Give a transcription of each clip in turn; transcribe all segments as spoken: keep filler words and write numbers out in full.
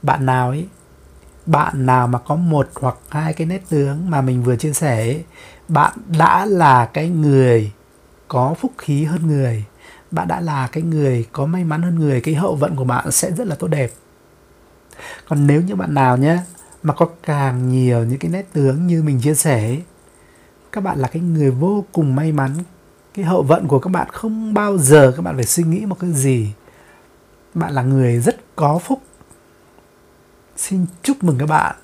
Bạn nào ấy, bạn nào mà có một hoặc hai cái nét tướng mà mình vừa chia sẻ ấy, bạn đã là cái người có phúc khí hơn người. Bạn đã là cái người có may mắn hơn người, cái hậu vận của bạn sẽ rất là tốt đẹp. Còn nếu như bạn nào nhé, mà có càng nhiều những cái nét tướng như mình chia sẻ ấy, các bạn là cái người vô cùng may mắn. Cái hậu vận của các bạn không bao giờ các bạn phải suy nghĩ một cái gì. Bạn là người rất có phúc. Xin chúc mừng các bạn.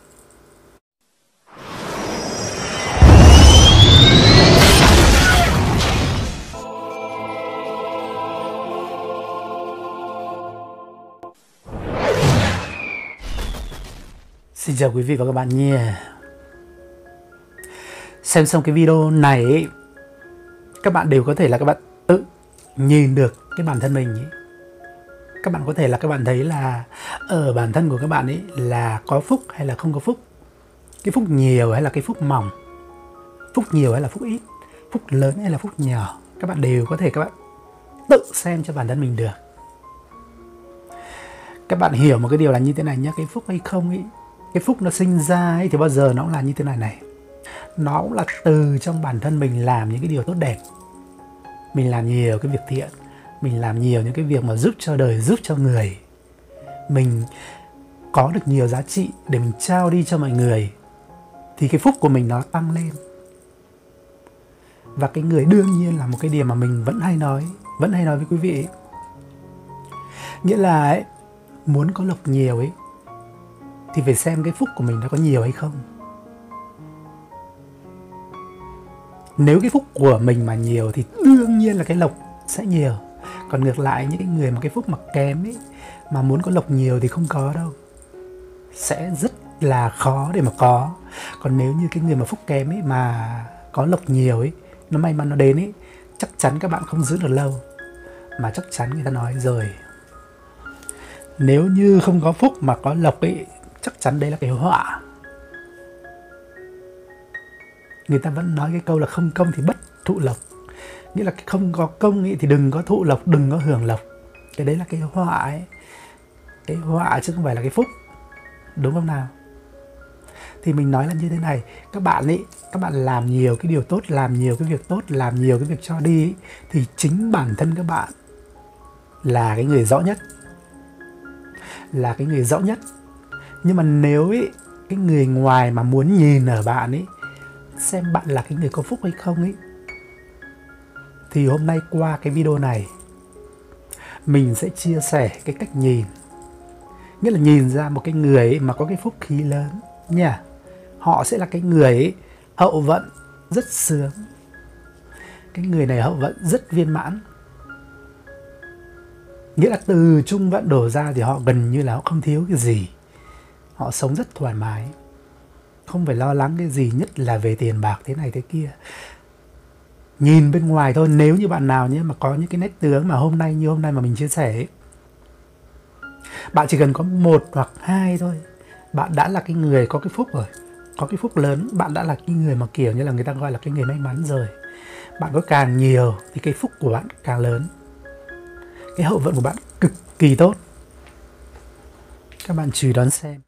Xin chào quý vị và các bạn nha. Xem xong cái video này ấy, các bạn đều có thể là các bạn tự nhìn được cái bản thân mình ấy. Các bạn có thể là các bạn thấy là ở bản thân của các bạn ấy là có phúc hay là không có phúc. Cái phúc nhiều hay là cái phúc mỏng. Phúc nhiều hay là phúc ít. Phúc lớn hay là phúc nhỏ. Các bạn đều có thể các bạn tự xem cho bản thân mình được. Các bạn hiểu một cái điều là như thế này nhé. Cái phúc hay không ấy, cái phúc nó sinh ra ấy thì bao giờ nó cũng là như thế này này. Nó cũng là từ trong bản thân mình làm những cái điều tốt đẹp. Mình làm nhiều cái việc thiện. Mình làm nhiều những cái việc mà giúp cho đời, giúp cho người. Mình có được nhiều giá trị để mình trao đi cho mọi người. Thì cái phúc của mình nó tăng lên. Và cái người đương nhiên là một cái điều mà mình vẫn hay nói, vẫn hay nói với quý vị ấy. Nghĩa là ấy, muốn có lộc nhiều ấy thì phải xem cái phúc của mình nó có nhiều hay không. Nếu cái phúc của mình mà nhiều thì đương nhiên là cái lộc sẽ nhiều. Còn ngược lại những cái người mà cái phúc mà kém ấy, mà muốn có lộc nhiều thì không có đâu. Sẽ rất là khó để mà có. Còn nếu như cái người mà phúc kém ấy mà có lộc nhiều ấy, nó may mắn nó đến ấy, chắc chắn các bạn không giữ được lâu. Mà chắc chắn người ta nói rồi, nếu như không có phúc mà có lộc ấy, chắc chắn đấy là cái họa. Người ta vẫn nói cái câu là không công thì bất thụ lộc. Nghĩa là không có công ấy thì đừng có thụ lộc, đừng có hưởng lộc. Cái đấy là cái họa ấy. Cái họa chứ không phải là cái phúc. Đúng không nào? Thì mình nói là như thế này. Các bạn ấy, các bạn làm nhiều cái điều tốt, làm nhiều cái việc tốt, làm nhiều cái việc cho đi ấy, thì chính bản thân các bạn là cái người rõ nhất. Là cái người rõ nhất. Nhưng mà nếu ấy, cái người ngoài mà muốn nhìn ở bạn ấy, xem bạn là cái người có phúc hay không ấy, thì hôm nay qua cái video này mình sẽ chia sẻ cái cách nhìn. Nghĩa là nhìn ra một cái người ấy mà có cái phúc khí lớn nha. Họ sẽ là cái người ấy, hậu vận rất sướng. Cái người này hậu vận rất viên mãn. Nghĩa là từ trung vận đổ ra thì họ gần như là họ không thiếu cái gì. Họ sống rất thoải mái. Không phải lo lắng cái gì, nhất là về tiền bạc thế này thế kia. Nhìn bên ngoài thôi, nếu như bạn nào nhé mà có những cái nét tướng mà hôm nay như hôm nay mà mình chia sẻ ấy, bạn chỉ cần có một hoặc hai thôi, bạn đã là cái người có cái phúc rồi. Có cái phúc lớn, bạn đã là cái người mà kiểu như là người ta gọi là cái người may mắn rồi. Bạn có càng nhiều thì cái phúc của bạn càng lớn. Cái hậu vận của bạn cực kỳ tốt. Các bạn chú ý đón xem.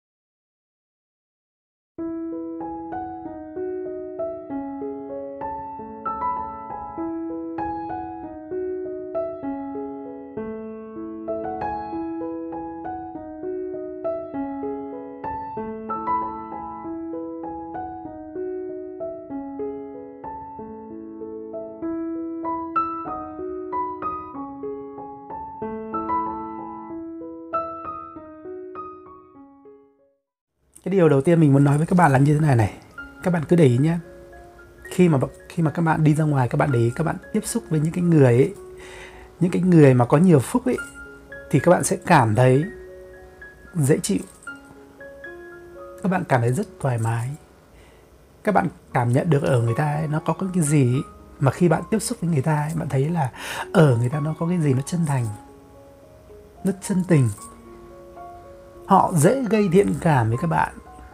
Cái điều đầu tiên mình muốn nói với các bạn là như thế này này. Các bạn cứ để ý nhé. Khi mà khi mà các bạn đi ra ngoài, các bạn để ý, các bạn tiếp xúc với những cái người ấy, những cái người mà có nhiều phúc ấy, thì các bạn sẽ cảm thấy dễ chịu. Các bạn cảm thấy rất thoải mái. Các bạn cảm nhận được ở người ta ấy, nó có cái gì ấy, mà khi bạn tiếp xúc với người ta ấy, bạn thấy là ở người ta nó có cái gì nó chân thành, nó chân tình. Họ dễ gây thiện cảm với các bạn.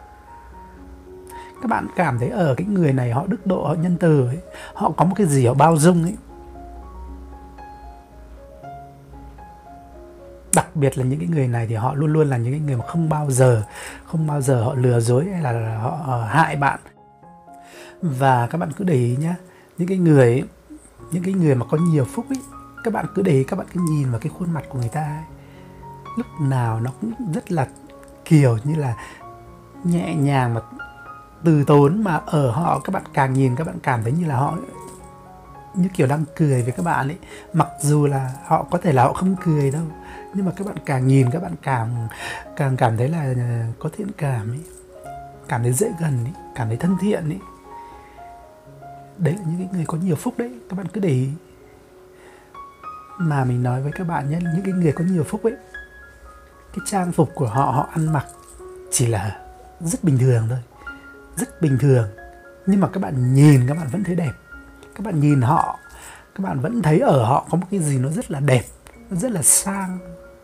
Các bạn cảm thấy ở cái người này họ đức độ, họ nhân từ ấy, họ có một cái gì họ bao dung ấy. Đặc đặc biệt là những cái người này thì họ luôn luôn là những cái người mà không bao giờ không bao giờ họ lừa dối hay là họ hại bạn. Và các bạn cứ để ý nhá, những cái người ấy, những cái người mà có nhiều phúc ấy, các bạn cứ để ý, các bạn cứ nhìn vào cái khuôn mặt của người ta ấy, lúc nào nó cũng rất là kiểu như là nhẹ nhàng mà từ tốn, mà ở họ các bạn càng nhìn các bạn cảm thấy như là họ như kiểu đang cười với các bạn ấy, mặc dù là họ có thể là họ không cười đâu, nhưng mà các bạn càng nhìn các bạn càng càng cảm thấy là có thiện cảm ấy, cảm thấy dễ gần ấy, cảm thấy thân thiện ấy. Đấy là những cái người có nhiều phúc đấy, các bạn cứ để ý. Mà mình nói với các bạn nhé, những cái người có nhiều phúc ấy, cái trang phục của họ, họ ăn mặc chỉ là rất bình thường thôi, rất bình thường, nhưng mà các bạn nhìn các bạn vẫn thấy đẹp. Các bạn nhìn họ, các bạn vẫn thấy ở họ có một cái gì nó rất là đẹp, nó rất là sang,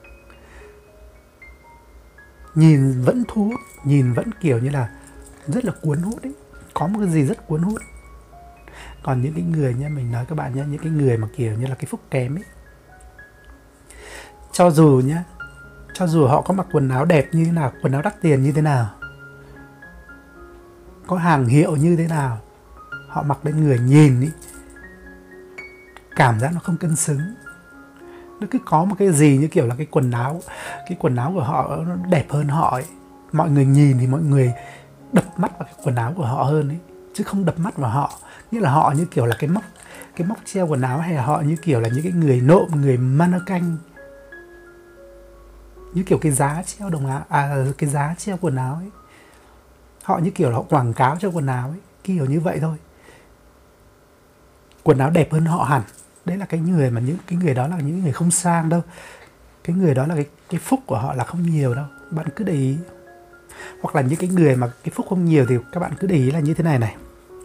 nhìn vẫn thu hút, nhìn vẫn kiểu như là rất là cuốn hút ấy, có một cái gì rất cuốn hút. Còn những cái người nha, mình nói các bạn nhé, những cái người mà kiểu như là cái phúc kém ấy, cho dù nhá, cho dù họ có mặc quần áo đẹp như thế nào, quần áo đắt tiền như thế nào, có hàng hiệu như thế nào, họ mặc lên người nhìn ý, cảm giác nó không cân xứng. Nó cứ có một cái gì như kiểu là cái quần áo, cái quần áo của họ nó đẹp hơn họ ấy. Mọi người nhìn thì mọi người đập mắt vào cái quần áo của họ hơn ấy, chứ không đập mắt vào họ. Nghĩa là họ như kiểu là cái móc, cái móc treo quần áo, hay là họ như kiểu là những cái người nộm, người mannequin, như kiểu cái giá treo đồng áo, à, cái giá treo quần áo ấy. Họ như kiểu là họ quảng cáo cho quần áo ấy, kiểu như vậy thôi. Quần áo đẹp hơn họ hẳn. Đấy là cái người mà những cái người đó là những người không sang đâu. Cái người đó là cái, cái phúc của họ là không nhiều đâu. Bạn cứ để ý. Hoặc là những cái người mà cái phúc không nhiều thì các bạn cứ để ý là như thế này này.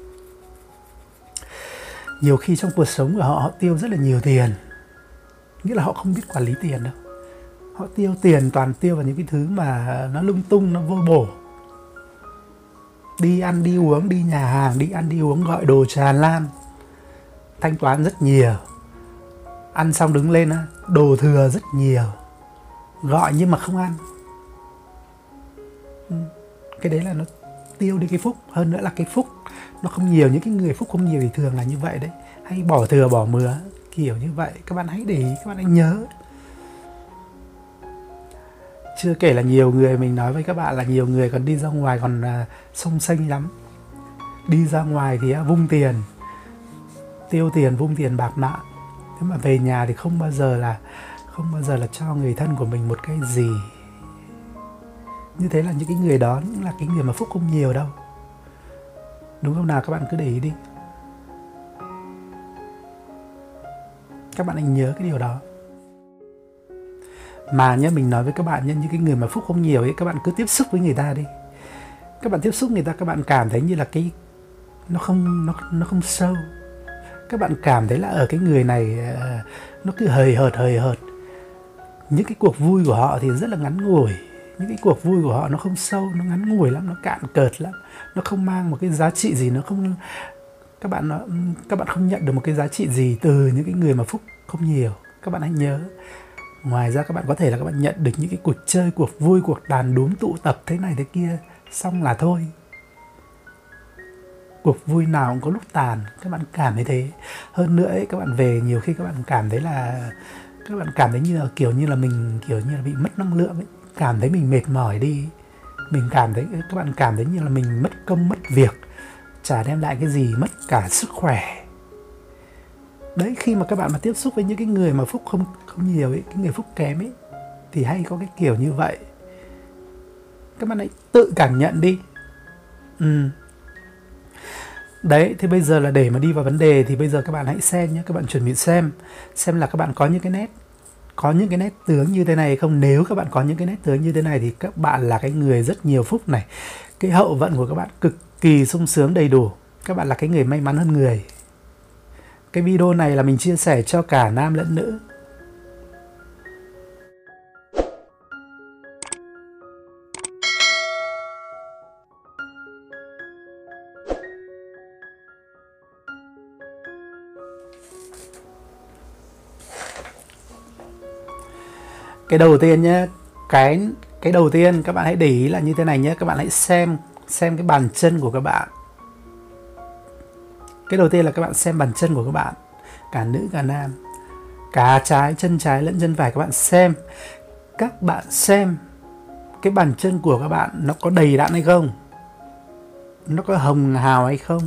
Nhiều khi trong cuộc sống của họ, họ tiêu rất là nhiều tiền. Nghĩa là họ không biết quản lý tiền đâu. Họ tiêu tiền toàn tiêu vào những cái thứ mà nó lung tung, nó vô bổ. Đi ăn, đi uống, đi nhà hàng, đi ăn, đi uống, gọi đồ tràn lan. Thanh toán rất nhiều. Ăn xong đứng lên, đồ thừa rất nhiều. Gọi nhưng mà không ăn. Cái đấy là nó tiêu đi cái phúc. Hơn nữa là cái phúc nó không nhiều. Những cái người phúc không nhiều thì thường là như vậy đấy. Hay bỏ thừa bỏ mứa, kiểu như vậy. Các bạn hãy để ý, các bạn hãy nhớ. Chưa kể là nhiều người, mình nói với các bạn là nhiều người còn đi ra ngoài còn uh, xông xênh lắm. Đi ra ngoài thì uh, vung tiền, tiêu tiền, vung tiền bạc mạng. Thế mà về nhà thì không bao giờ là không bao giờ là cho người thân của mình một cái gì. Như thế là những cái người đó cũng là cái người mà phúc không nhiều đâu. Đúng không nào, các bạn cứ để ý đi. Các bạn hãy nhớ cái điều đó. Mà nhé, mình nói với các bạn nhé, những cái người mà phúc không nhiều ấy, các bạn cứ tiếp xúc với người ta đi. Các bạn tiếp xúc người ta, các bạn cảm thấy như là cái nó không nó nó không sâu. Các bạn cảm thấy là ở cái người này nó cứ hời hợt hời hợt. Những cái cuộc vui của họ thì rất là ngắn ngủi. Những cái cuộc vui của họ nó không sâu, nó ngắn ngủi lắm, nó cạn cợt lắm. Nó không mang một cái giá trị gì, nó không các bạn nó, các bạn không nhận được một cái giá trị gì từ những cái người mà phúc không nhiều. Các bạn hãy nhớ. Ngoài ra các bạn có thể là các bạn nhận được những cái cuộc chơi, cuộc vui, cuộc đàn đúm tụ tập thế này thế kia, xong là thôi. Cuộc vui nào cũng có lúc tàn, các bạn cảm thấy thế. Hơn nữa ấy, các bạn về nhiều khi các bạn cảm thấy là các bạn cảm thấy như là kiểu như là mình kiểu như là bị mất năng lượng ấy, cảm thấy mình mệt mỏi đi. Mình cảm thấy các bạn cảm thấy như là mình mất công mất việc, chả đem lại cái gì, mất cả sức khỏe. Đấy, khi mà các bạn mà tiếp xúc với những cái người mà phúc không không nhiều ấy, cái người phúc kém ấy, thì hay có cái kiểu như vậy. Các bạn hãy tự cảm nhận đi. Ừ. Đấy, thế bây giờ là để mà đi vào vấn đề thì bây giờ các bạn hãy xem nhé, các bạn chuẩn bị xem xem là các bạn có những cái nét có những cái nét tướng như thế này hay không. Nếu các bạn có những cái nét tướng như thế này thì các bạn là cái người rất nhiều phúc này. Cái hậu vận của các bạn cực kỳ sung sướng đầy đủ. Các bạn là cái người may mắn hơn người. Cái video này là mình chia sẻ cho cả nam lẫn nữ. Cái đầu tiên nhé, cái cái đầu tiên các bạn hãy để ý là như thế này nhé. Các bạn hãy xem xem cái bàn chân của các bạn. Cái đầu tiên là các bạn xem bàn chân của các bạn, cả nữ cả nam, cả trái chân trái lẫn chân phải. Các bạn xem, các bạn xem cái bàn chân của các bạn nó có đầy đặn hay không, nó có hồng hào hay không.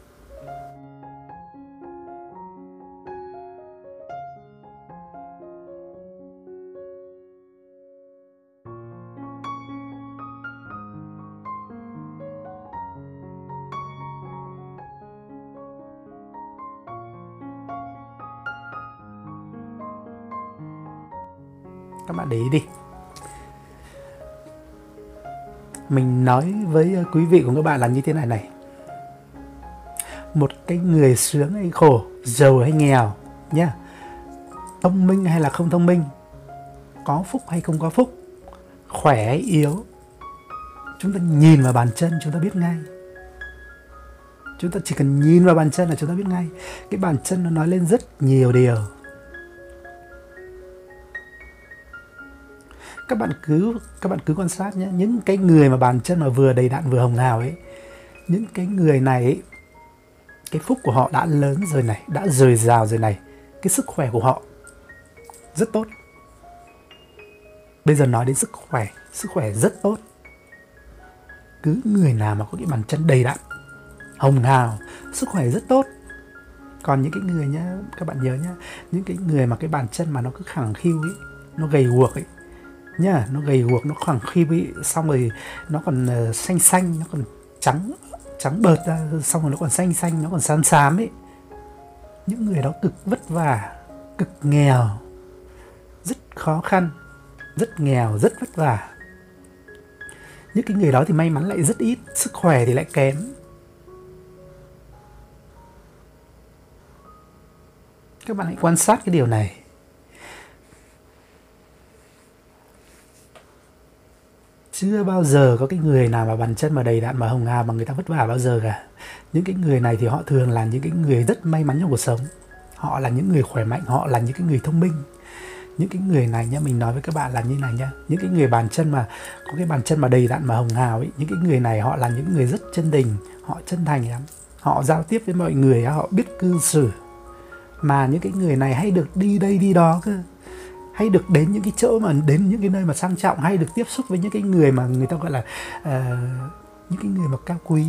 Các bạn để ý đi. Mình nói với quý vị của các bạn là như thế này này. Một cái người sướng hay khổ, giàu hay nghèo nhá, thông minh hay là không thông minh, có phúc hay không có phúc, khỏe hay yếu, chúng ta nhìn vào bàn chân chúng ta biết ngay. Chúng ta chỉ cần nhìn vào bàn chân là chúng ta biết ngay. Cái bàn chân nó nói lên rất nhiều điều. Các bạn cứ các bạn cứ quan sát nhé, những cái người mà bàn chân mà vừa đầy đặn vừa hồng hào ấy, những cái người này ấy, cái phúc của họ đã lớn rồi này, đã dồi dào rồi này, cái sức khỏe của họ rất tốt. Bây giờ nói đến sức khỏe, sức khỏe rất tốt. Cứ người nào mà có cái bàn chân đầy đặn, hồng hào, sức khỏe rất tốt. Còn những cái người nhá, các bạn nhớ nhá, những cái người mà cái bàn chân mà nó cứ khẳng khiu ấy, nó gầy guộc ấy nhá, nó gầy guộc, nó khẳng khiu bị, xong rồi nó còn uh, xanh xanh, nó còn trắng trắng bợt ra, xong rồi nó còn xanh xanh, nó còn xám xám ấy. Những người đó cực vất vả, cực nghèo, rất khó khăn, rất nghèo, rất vất vả. Những cái người đó thì may mắn lại rất ít, sức khỏe thì lại kém. Các bạn hãy quan sát cái điều này. Chưa bao giờ có cái người nào mà bàn chân mà đầy đặn mà hồng hào mà người ta vất vả bao giờ cả. Những cái người này thì họ thường là những cái người rất may mắn trong cuộc sống. Họ là những người khỏe mạnh, họ là những cái người thông minh. Những cái người này nhá, mình nói với các bạn là như này nhá. Những cái người bàn chân mà có cái bàn chân mà đầy đặn mà hồng hào ấy, những cái người này họ là những người rất chân tình, họ chân thành lắm. Họ giao tiếp với mọi người, họ biết cư xử. Mà những cái người này hay được đi đây đi đó cơ, hay được đến những cái chỗ mà đến những cái nơi mà sang trọng, hay được tiếp xúc với những cái người mà người ta gọi là uh, những cái người mà cao quý.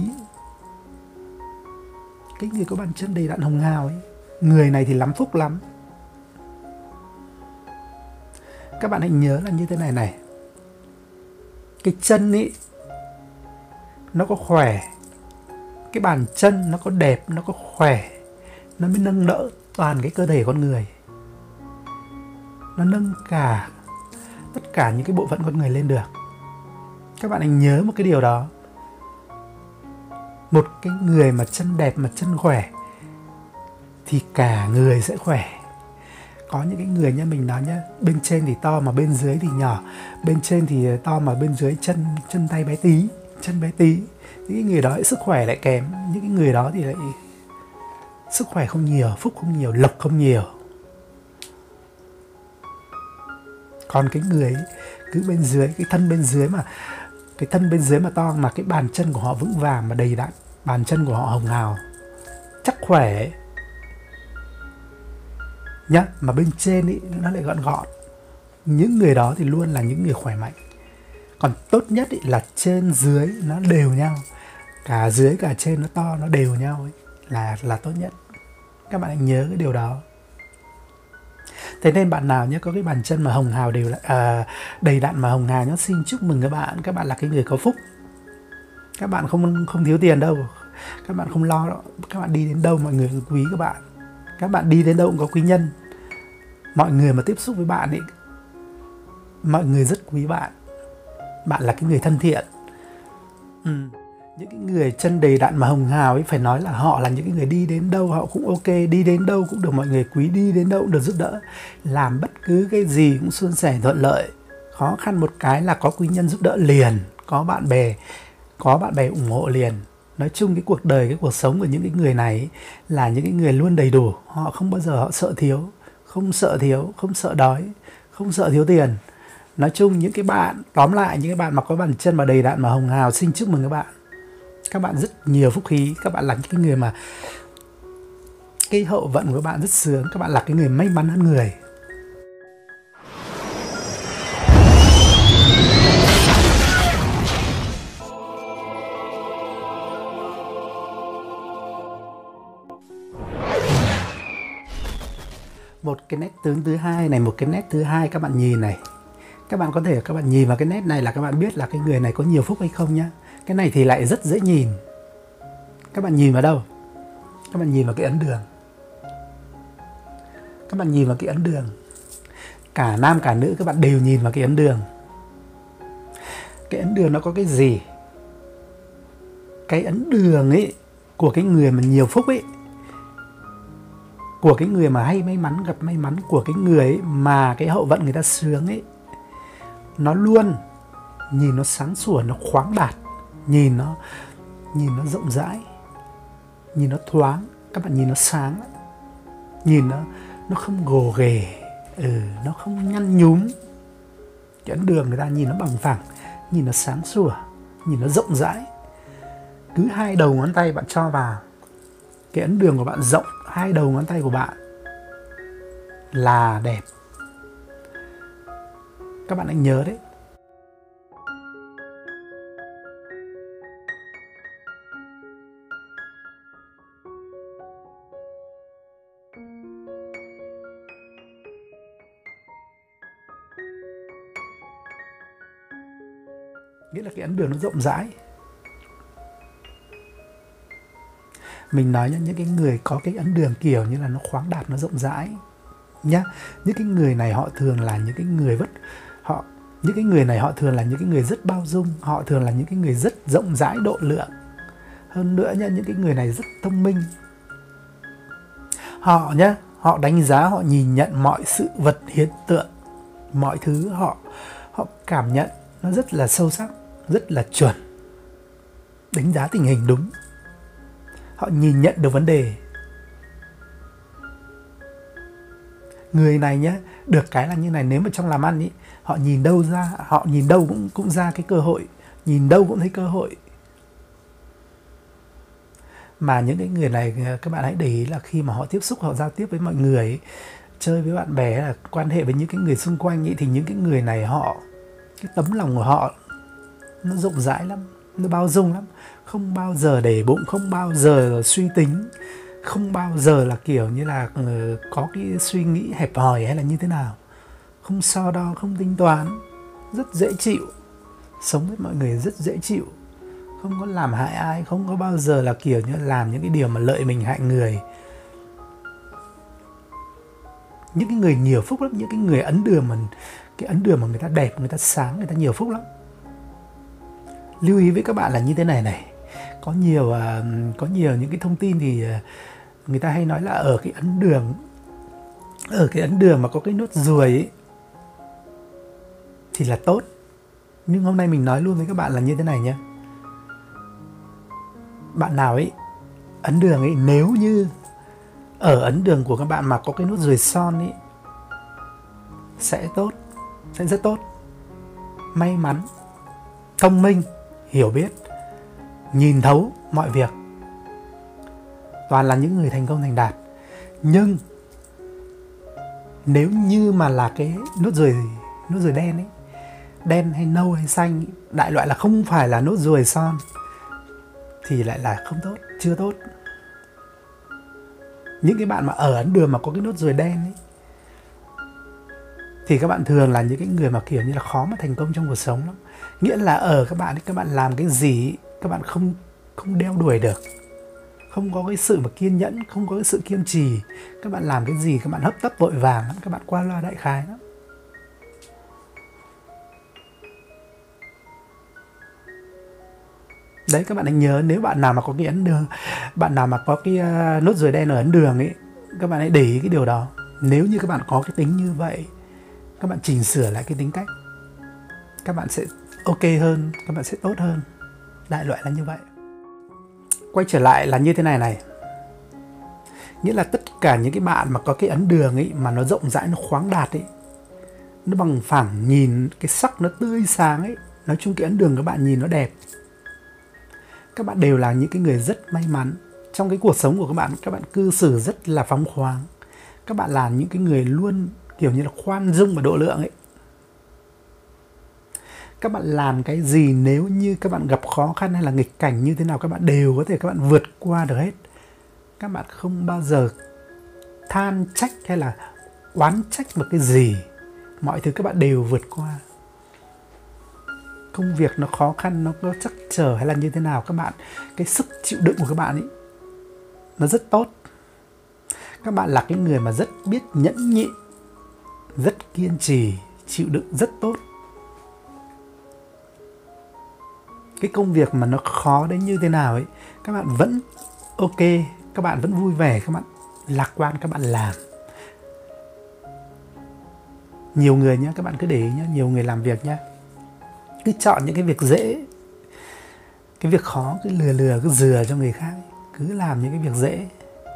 Cái người có bàn chân đầy đặn hồng hào ấy, người này thì lắm phúc lắm. Các bạn hãy nhớ là như thế này này. Cái chân ấy nó có khỏe, cái bàn chân nó có đẹp, nó có khỏe, nó mới nâng đỡ toàn cái cơ thể con người. Nó nâng cả tất cả những cái bộ phận con người lên được. Các bạn hãy nhớ một cái điều đó. Một cái người mà chân đẹp mà chân khỏe thì cả người sẽ khỏe. Có những cái người nha, mình nói nhá, bên trên thì to mà bên dưới thì nhỏ, bên trên thì to mà bên dưới chân chân tay bé tí, chân bé tí. Những cái người đó sức khỏe lại kém, những cái người đó thì lại sức khỏe không nhiều, phúc không nhiều, lộc không nhiều. Còn cái người cứ bên dưới, cái thân bên dưới mà cái thân bên dưới mà to, mà cái bàn chân của họ vững vàng mà đầy đặn, bàn chân của họ hồng hào, chắc khỏe nhá, mà bên trên ý, nó lại gọn gọn. Những người đó thì luôn là những người khỏe mạnh. Còn tốt nhất ý, là trên dưới nó đều nhau, cả dưới cả trên nó to, nó đều nhau ấy, là là tốt nhất. Các bạn hãy nhớ cái điều đó. Thế nên bạn nào nhé có cái bàn chân mà hồng hào đều là à, đầy đặn mà hồng hào nhé, xin chúc mừng các bạn. Các bạn là cái người có phúc. Các bạn không không thiếu tiền đâu, các bạn không lo đâu. Các bạn đi đến đâu mọi người quý các bạn. Các bạn đi đến đâu cũng có quý nhân. Mọi người mà tiếp xúc với bạn ấy, mọi người rất quý bạn. Bạn là cái người thân thiện. Ừ. Những cái người chân đầy đặn mà hồng hào ấy, phải nói là họ là những cái người đi đến đâu họ cũng ok, đi đến đâu cũng được mọi người quý, đi đến đâu cũng được giúp đỡ, làm bất cứ cái gì cũng suôn sẻ thuận lợi. Khó khăn một cái là có quý nhân giúp đỡ liền, có bạn bè, có bạn bè ủng hộ liền. Nói chung cái cuộc đời, cái cuộc sống của những cái người này ấy, là những cái người luôn đầy đủ. Họ không bao giờ họ sợ thiếu, không sợ thiếu, không sợ đói, không sợ thiếu tiền. Nói chung những cái bạn, tóm lại những cái bạn mà có bàn chân mà đầy đặn mà hồng hào, xin chúc mừng các bạn. Các bạn rất nhiều phúc khí, các bạn là những cái người mà cái hậu vận của các bạn rất sướng, các bạn là cái người may mắn hơn người. Một cái nét tướng thứ hai này, một cái nét thứ hai các bạn nhìn này. Các bạn có thể các bạn nhìn vào cái nét này là các bạn biết là cái người này có nhiều phúc hay không nhá. Cái này thì lại rất dễ nhìn. Các bạn nhìn vào đâu? Các bạn nhìn vào cái ấn đường. Các bạn nhìn vào cái ấn đường. Cả nam cả nữ các bạn đều nhìn vào cái ấn đường. Cái ấn đường nó có cái gì? Cái ấn đường ấy của cái người mà nhiều phúc ấy, của cái người mà hay may mắn, gặp may mắn, của cái người ấy mà cái hậu vận người ta sướng ấy, nó luôn nhìn nó sáng sủa, nó khoáng đạt, nhìn nó nhìn nó rộng rãi, nhìn nó thoáng, các bạn nhìn nó sáng, nhìn nó nó không gồ ghề, ừ, nó không nhăn nhúm. Cái ấn đường người ta nhìn nó bằng phẳng, nhìn nó sáng sủa, nhìn nó rộng rãi. Cứ hai đầu ngón tay bạn cho vào cái ấn đường của bạn rộng, hai đầu ngón tay của bạn là đẹp. Các bạn hãy nhớ đấy. Nghĩa là cái ấn đường nó rộng rãi. Mình nói nhá, những cái người có cái ấn đường kiểu như là nó khoáng đạt, nó rộng rãi nhá. Những cái người này họ thường là những cái người vất họ những cái người này họ thường là những cái người rất bao dung, họ thường là những cái người rất rộng rãi độ lượng. Hơn nữa nhá, những cái người này rất thông minh. Họ nhá, họ đánh giá, họ nhìn nhận mọi sự vật hiện tượng, mọi thứ họ họ cảm nhận nó rất là sâu sắc, rất là chuẩn. Đánh giá tình hình đúng. Họ nhìn nhận được vấn đề. Người này nhá, được cái là như này, nếu mà trong làm ăn ý, họ nhìn đâu ra, họ nhìn đâu cũng cũng ra cái cơ hội, nhìn đâu cũng thấy cơ hội. Mà những cái người này các bạn hãy để ý là khi mà họ tiếp xúc, họ giao tiếp với mọi người ấy, chơi với bạn bè, là quan hệ với những cái người xung quanh ấy, thì những cái người này họ, cái tấm lòng của họ nó rộng rãi lắm, nó bao dung lắm, không bao giờ để bụng, không bao giờ suy tính, không bao giờ là kiểu như là uh, có cái suy nghĩ hẹp hòi hay là như thế nào, không so đo, không tính toán, rất dễ chịu, sống với mọi người rất dễ chịu, không có làm hại ai, không có bao giờ là kiểu như làm những cái điều mà lợi mình hại người. Những cái người nhiều phúc lắm, những cái người ấn đường mà cái ấn đường mà người ta đẹp, người ta sáng, người ta nhiều phúc lắm. Lưu ý với các bạn là như thế này này, có nhiều uh, có nhiều những cái thông tin thì uh, người ta hay nói là ở cái ấn đường, ở cái ấn đường mà có cái nốt ruồi ấy thì là tốt. Nhưng hôm nay mình nói luôn với các bạn là như thế này nhé. Bạn nào ấy ấn đường ấy, nếu như ở ấn đường của các bạn mà có cái nốt ruồi son ấy, sẽ tốt, sẽ rất tốt, may mắn, thông minh, hiểu biết, nhìn thấu mọi việc, toàn là những người thành công thành đạt. Nhưng nếu như mà là cái nốt ruồi nốt ruồi đen ấy, đen hay nâu hay xanh, đại loại là không phải là nốt ruồi son, thì lại là không tốt, chưa tốt. Những cái bạn mà ở ấn đường mà có cái nốt ruồi đen ấy, thì các bạn thường là những cái người mà kiểu như là khó mà thành công trong cuộc sống lắm. Nghĩa là ở các bạn ấy, các bạn làm cái gì các bạn không không đeo đuổi được, không có cái sự mà kiên nhẫn, không có cái sự kiên trì. Các bạn làm cái gì các bạn hấp tấp vội vàng lắm, các bạn qua loa đại khái lắm. Đấy, các bạn hãy nhớ, nếu bạn nào mà có cái ấn đường, bạn nào mà có cái uh, nốt ruồi đen ở ấn đường ấy, các bạn hãy để ý cái điều đó. Nếu như các bạn có cái tính như vậy, các bạn chỉnh sửa lại cái tính cách, các bạn sẽ ok hơn, các bạn sẽ tốt hơn. Đại loại là như vậy. Quay trở lại là như thế này này. Nghĩa là tất cả những cái bạn mà có cái ấn đường ấy, mà nó rộng rãi, nó khoáng đạt ấy, nó bằng phẳng, nhìn cái sắc nó tươi sáng ấy. Nói chung cái ấn đường các bạn nhìn nó đẹp. Các bạn đều là những cái người rất may mắn. Trong cái cuộc sống của các bạn, các bạn cư xử rất là phóng khoáng. Các bạn là những cái người luôn kiểu như là khoan dung và độ lượng ấy. Các bạn làm cái gì, nếu như các bạn gặp khó khăn hay là nghịch cảnh như thế nào, các bạn đều có thể các bạn vượt qua được hết. Các bạn không bao giờ than trách hay là oán trách một cái gì. Mọi thứ các bạn đều vượt qua. Công việc nó khó khăn, nó có trắc trở hay là như thế nào, các bạn, cái sức chịu đựng của các bạn ấy nó rất tốt. Các bạn là cái người mà rất biết nhẫn nhịn, rất kiên trì, chịu đựng rất tốt. Cái công việc mà nó khó đến như thế nào ấy, các bạn vẫn ok, các bạn vẫn vui vẻ, các bạn lạc quan, các bạn làm. Nhiều người nhé, các bạn cứ để ý nhé, nhiều người làm việc nhé, cứ chọn những cái việc dễ, cái việc khó cứ lừa lừa, cứ dừa cho người khác, cứ làm những cái việc dễ.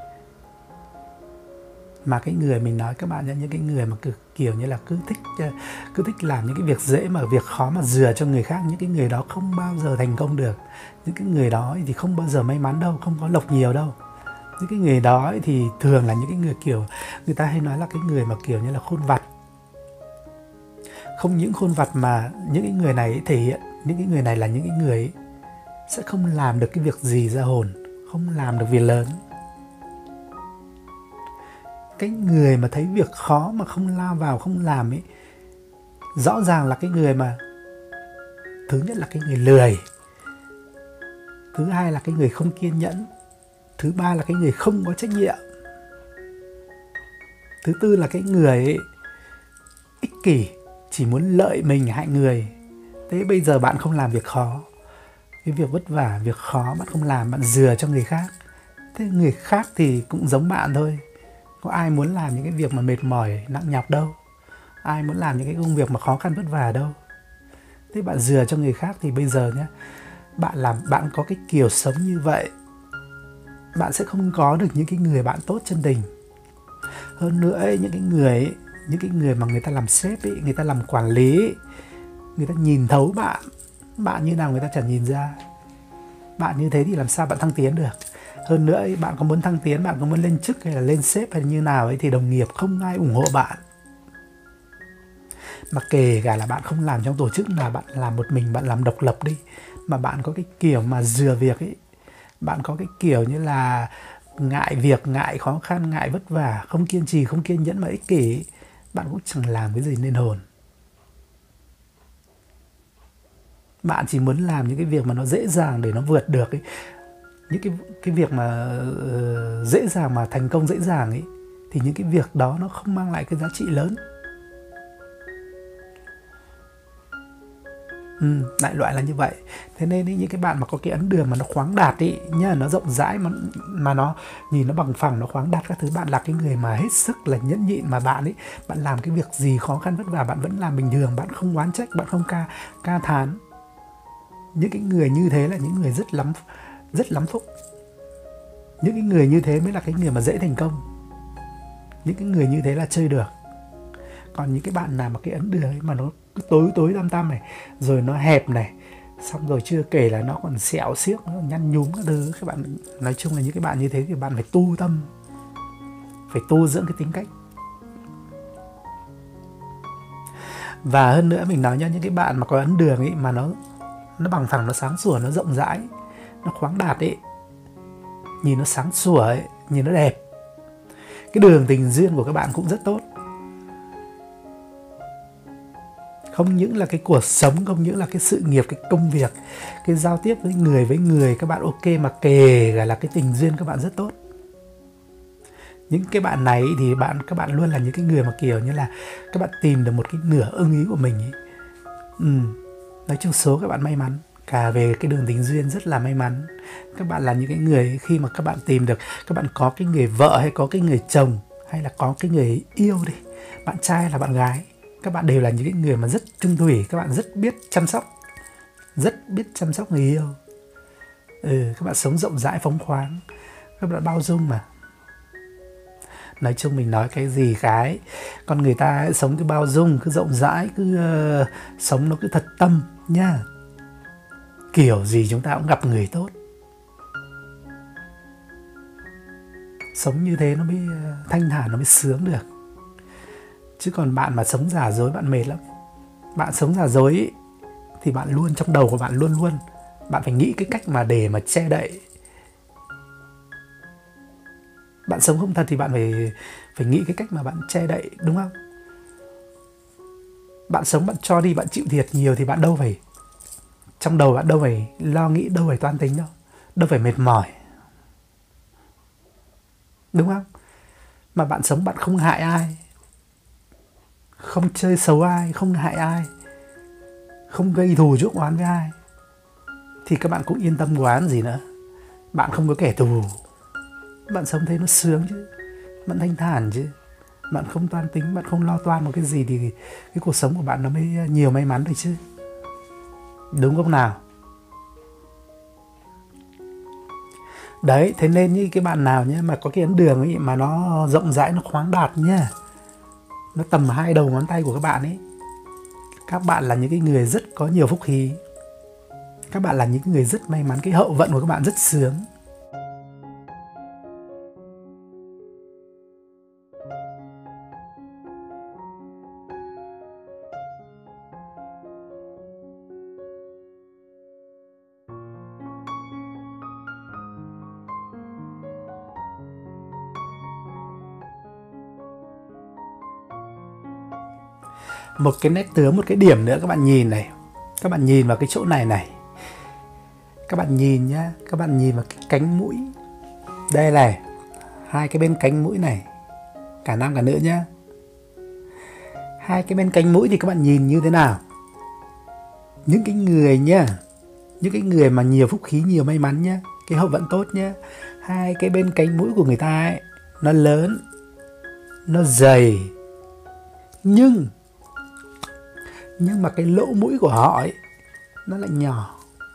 Mà cái người mình nói các bạn nhé, những cái người mà cứ, kiểu như là cứ thích cứ thích làm những cái việc dễ mà việc khó mà dừa cho người khác, những cái người đó không bao giờ thành công được. Những cái người đó thì không bao giờ may mắn đâu, không có lộc nhiều đâu. Những cái người đó thì thường là những cái người kiểu, người ta hay nói là cái người mà kiểu như là khôn vặt. Không những khôn vặt mà những cái người này thể hiện, những cái người này là những cái người ấy sẽ không làm được cái việc gì ra hồn, không làm được việc lớn. Cái người mà thấy việc khó mà không lao vào, không làm ấy, rõ ràng là cái người mà, thứ nhất là cái người lười, thứ hai là cái người không kiên nhẫn, thứ ba là cái người không có trách nhiệm, thứ tư là cái người ấy ích kỷ, chỉ muốn lợi mình hại người. Thế bây giờ bạn không làm việc khó, cái việc vất vả, việc khó bạn không làm, bạn dừa cho người khác. Thế người khác thì cũng giống bạn thôi. Có ai muốn làm những cái việc mà mệt mỏi, nặng nhọc đâu. Ai muốn làm những cái công việc mà khó khăn vất vả đâu. Thế bạn dừa cho người khác thì bây giờ nhé, bạn làm, bạn có cái kiểu sống như vậy, bạn sẽ không có được những cái người bạn tốt chân tình. Hơn nữa ấy, những cái người ấy, những cái người mà người ta làm sếp ấy, người ta làm quản lý ấy, người ta nhìn thấu bạn. Bạn như nào người ta chẳng nhìn ra. Bạn như thế thì làm sao bạn thăng tiến được. Hơn nữa ấy, bạn có muốn thăng tiến, bạn có muốn lên chức hay là lên sếp hay như nào ấy, thì đồng nghiệp không ai ủng hộ bạn. Mà kể cả là bạn không làm trong tổ chức, là bạn làm một mình, bạn làm độc lập đi, mà bạn có cái kiểu mà dừa việc ấy, bạn có cái kiểu như là ngại việc, ngại khó khăn, ngại vất vả, không kiên trì, không kiên nhẫn mà ích kỷ ấy, bạn cũng chẳng làm cái gì nên hồn. Bạn chỉ muốn làm những cái việc mà nó dễ dàng để nó vượt được ấy. Những cái, cái việc mà uh, dễ dàng mà thành công dễ dàng ấy, thì những cái việc đó nó không mang lại cái giá trị lớn. Ừ, đại loại là như vậy. Thế nên ý, những cái bạn mà có cái ấn đường mà nó khoáng đạt ý nhá, nó rộng rãi mà, mà nó nhìn nó bằng phẳng, nó khoáng đạt các thứ, bạn là cái người mà hết sức là nhẫn nhịn. Mà bạn ấy, bạn làm cái việc gì khó khăn vất vả, bạn vẫn làm bình thường, bạn không oán trách, bạn không ca ca thán. Những cái người như thế là những người rất lắm rất lắm phúc. Những cái người như thế mới là cái người mà dễ thành công. Những cái người như thế là chơi được. Còn những cái bạn nào mà cái ấn đường ấy mà nó cứ tối tối tăm tăm này, rồi nó hẹp này, xong rồi chưa kể là nó còn xẹo xiếc, nó nhăn nhúm các thứ, các bạn, nói chung là những cái bạn như thế thì bạn phải tu tâm, phải tu dưỡng cái tính cách. Và hơn nữa mình nói nha, những cái bạn mà có ấn đường ấy mà nó nó bằng phẳng, nó sáng sủa, nó rộng rãi, nó khoáng đạt ấy, nhìn nó sáng sủa ấy, nhìn nó đẹp, cái đường tình duyên của các bạn cũng rất tốt. Không những là cái cuộc sống, không những là cái sự nghiệp, cái công việc, cái giao tiếp với người với người các bạn ok, mà kể cả là cái tình duyên các bạn rất tốt. Những cái bạn này thì bạn các bạn luôn là những cái người mà kiểu như là các bạn tìm được một cái nửa ưng ý của mình ấy. Ừ. Nói chung số các bạn may mắn, cả về cái đường tình duyên rất là may mắn. Các bạn là những cái người khi mà các bạn tìm được, các bạn có cái người vợ hay có cái người chồng hay là có cái người yêu đi, bạn trai hay là bạn gái, các bạn đều là những cái người mà rất trung thủy, các bạn rất biết chăm sóc, rất biết chăm sóc người yêu. Ừ, các bạn sống rộng rãi phóng khoáng, các bạn bao dung mà. Nói chung mình nói cái gì cái con người ta ấy, sống cứ bao dung, cứ rộng rãi, cứ uh, sống nó cứ thật tâm nha. Kiểu gì chúng ta cũng gặp người tốt. Sống như thế nó mới uh, thanh thản, nó mới sướng được. Chứ còn bạn mà sống giả dối bạn mệt lắm. Bạn sống giả dối ấy, thì bạn luôn trong đầu của bạn luôn luôn bạn phải nghĩ cái cách mà để mà che đậy. Bạn sống không thật thì bạn phải phải nghĩ cái cách mà bạn che đậy, đúng không? Bạn sống bạn cho đi, bạn chịu thiệt nhiều thì bạn đâu phải trong đầu bạn đâu phải lo nghĩ, đâu phải toan tính đâu, đâu phải mệt mỏi, đúng không? Mà bạn sống bạn không hại ai, không chơi xấu ai, không hại ai, không gây thù chuốc oán với ai, thì các bạn cũng yên tâm oán gì nữa. Bạn không có kẻ thù, bạn sống thế nó sướng chứ, bạn thanh thản chứ, bạn không toan tính, bạn không lo toan một cái gì thì cái cuộc sống của bạn nó mới nhiều may mắn được chứ, đúng không nào? Đấy, thế nên như cái bạn nào nhé mà có cái ấn đường ấy mà nó rộng rãi, nó khoáng đạt nhá, nó tầm hai đầu ngón tay của các bạn ấy, các bạn là những cái người rất có nhiều phúc khí, các bạn là những người rất may mắn, cái hậu vận của các bạn rất sướng. Một cái nét tướng, một cái điểm nữa các bạn nhìn này. Các bạn nhìn vào cái chỗ này này. Các bạn nhìn nhá, các bạn nhìn vào cái cánh mũi. Đây này, hai cái bên cánh mũi này, cả nam cả nữ nhá. Hai cái bên cánh mũi thì các bạn nhìn như thế nào? Những cái người nhá, những cái người mà nhiều phúc khí, nhiều may mắn nhá, cái hậu vận tốt nhá, hai cái bên cánh mũi của người ta ấy, nó lớn, nó dày, nhưng nhưng mà cái lỗ mũi của họ ấy nó lại nhỏ.